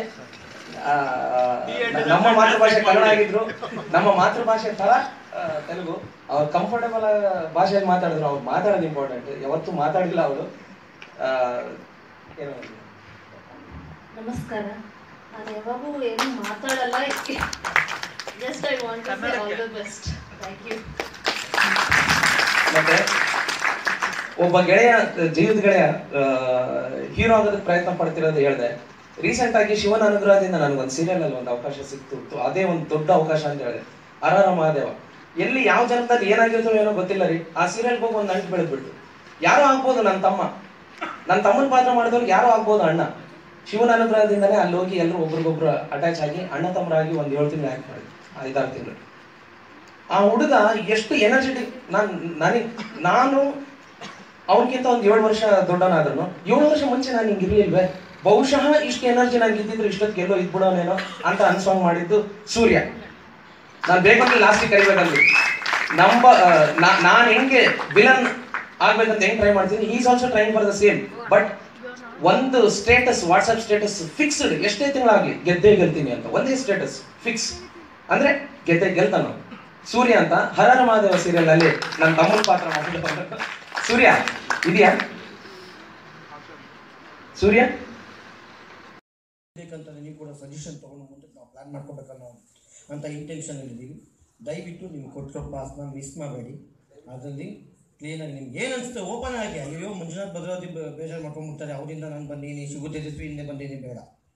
ನಮ್ಮ ಮಾತೃಭಾಷೆ ಕನ್ನಡ ಆಗಿದ್ರು, ನಮ್ಮ ಮಾತೃಭಾಷೆ ತರ ತೆಲುಗು. ಅವ್ರು ಕಂಫರ್ಟೇಬಲ್ ಭಾಷೆಯಲ್ಲಿ ಮಾತಾಡಿದ್ರು. ಅವ್ರು ಮಾತಾಡೋದು ಇಂಪಾರ್ಟೆಂಟ್. ಯಾವತ್ತೂ ಮಾತಾಡಿಲ್ಲ ಅವರು. ಏನೋ ನಮಸ್ಕಾರ. ನಾನು ಯಾವಾಗೂ ಏನು ಮಾತಾಡಲ್ಲ. Just I want to say all the best. Thank you. ಮತ್ತೆ ಒಬ್ಬ ಗೆಳೆಯ, ಜೀವದ ಗೆಳೆಯ ಹೀರೋ ಆಗೋದಕ್ಕೆ ಪ್ರಯತ್ನ ಪಡ್ತಿರೋದು ಹೇಳಿದೆ. ರೀಸೆಂಟ್ ಆಗಿ ಶಿವನ ಅನುಗ್ರಹದಿಂದ ನನಗೊಂದು ಸೀರಿಯಲ್ ಅಲ್ಲಿ ಒಂದು ಅವಕಾಶ ಸಿಕ್ತು. ಅದೇ ಒಂದು ದೊಡ್ಡ ಅವಕಾಶ ಅಂತ ಹೇಳಿದೆ. ಹರಹರ ಮಹಾದೇವ. ಎಲ್ಲಿ ಯಾವ ಜನದಲ್ಲಿ ಏನಾಗಿರ್ತೋ ಏನೋ ಗೊತ್ತಿಲ್ಲ ರೀ. ಆ ಸೀರಿಯಲ್ಗೆ ಹೋಗಿ ಒಂದು ನಂಟು ಬೆಳೆದ್ಬಿಟ್ಟು ಯಾರೋ ಆಗ್ಬೋದು ನನ್ನ ತಮ್ಮನ ಪಾತ್ರ ಮಾಡಿದವ್ರಿಗೆ ಯಾರೋ ಆಗ್ಬೋದು ಅಣ್ಣ. ಶಿವನ ಅನುಗ್ರಹದಿಂದನೇ ಅಲ್ಲಿ ಹೋಗಿ ಎಲ್ಲರೂ ಒಬ್ರಿಗೊಬ್ರು ಅಟ್ಯಾಚ್ ಆಗಿ ಅಣ್ಣ ತಮ್ಮರಾಗಿ ಒಂದು 7 ತಿಂಗಳು ಆ್ಯಕ್ಟ್ ಮಾಡಿದ್ವಿ, 5-6 ತಿಂಗಳು. ಆ ಹುಡುಗ ಎಷ್ಟು ಎನರ್ಜೆಟಿಕ್. ನಾನು ಅವನಿಗಿಂತ ಒಂದು 7 ವರ್ಷ ದೊಡ್ಡನಾದ್ರೂ 7 ವರ್ಷ ಮುಂಚೆ ನಾನು ಹಿಂಗಿರ್ಲಿಲ್ವೇ, ಬಹುಶಃ ಇಷ್ಟು ಎನರ್ಜಿ ನಂಗೆ ಇದ್ದಿದ್ರೆ ಇಷ್ಟೊತ್ತಿಗೆ ಎಲ್ಲೋ ಇದ್ಬಿಡೋನೇನೋ ಅಂತ ಅನ್ಸಾಂಗ್ ಮಾಡಿದ್ದು ಸೂರ್ಯ. ನಾನು ಬೇಕಂದ್ರೆ ಲಾಸ್ಟಿಗೆ ಕರಿಬೇಕಂದ್ರೆ ನಾನು ಹೆಂಗೆ ವಿಲನ್ ಆಗ್ಬೇಕಂತ ಹೆಂಗ್ ಟ್ರೈ ಮಾಡ್ತೀನಿ, is also trying for the same. But ಒಂದು ಸ್ಟೇಟಸ್, ವಾಟ್ಸ್ಆಪ್ ಸ್ಟೇಟಸ್ ಫಿಕ್ಸ್ಡ್, ಎಷ್ಟೇ ತಿಂಗಳಾಗಲಿ ಗೆದ್ದೇ ಗೆಲ್ತೀನಿ ಅಂತ ಒಂದೇ ಸ್ಟೇಟಸ್ ಫಿಕ್ಸ್. ಅಂದ್ರೆ ಗೆದ್ದೇ ಗೆಲ್ತಾನು ಸೂರ್ಯ ಅಂತ. ಹರಹರ ಮಹಾದೇವ ಸೀರಿಯಲ್ ಅಲ್ಲಿ ನನ್ನ ತಮ್ಮನ ಪಾತ್ರ ಮಾಡಿದ್ದು ಸೂರ್ಯ ಇದೆಯಾ? ಸೂರ್ಯ ಬೇಕಂತ ನೀವು ಕೂಡ ಸಜೆಷನ್ ತೊಗೊಂಡು ಮುಂದಕ್ಕೆ ನಾವು ಪ್ಲಾನ್ ಮಾಡ್ಕೋಬೇಕನ್ನೋ ಅಂತ ಇಂಟೆನ್ಷನ್ ಇದ್ದೀವಿ. ದಯವಿಟ್ಟು ನೀವು ಕೊಟ್ಟಿರೋ ಪಾಸ್ನ ಮಿಸ್ ಮಾಡಬೇಡಿ. ಅದರಲ್ಲಿ ಕ್ಲೀನಾಗಿ ನಿಮ್ಗೆ ಏನು ಅನಿಸುತ್ತೆ ಓಪನ್ ಆಗಿ, ಅಯ್ಯೋ ಮಂಜುನಾಥ್ ಭದ್ರಾವತಿ ಬೇಜಾರು ಮಾಡ್ಕೊಂಡ್ಬಿಡ್ತಾರೆ, ಅವರಿಂದ ನಾನು ಬಂದೀನಿ, ಶಿವ ತೇಜಸ್ವಿಯಿಂದ ಬಂದೀನಿ, ಬೇಡ.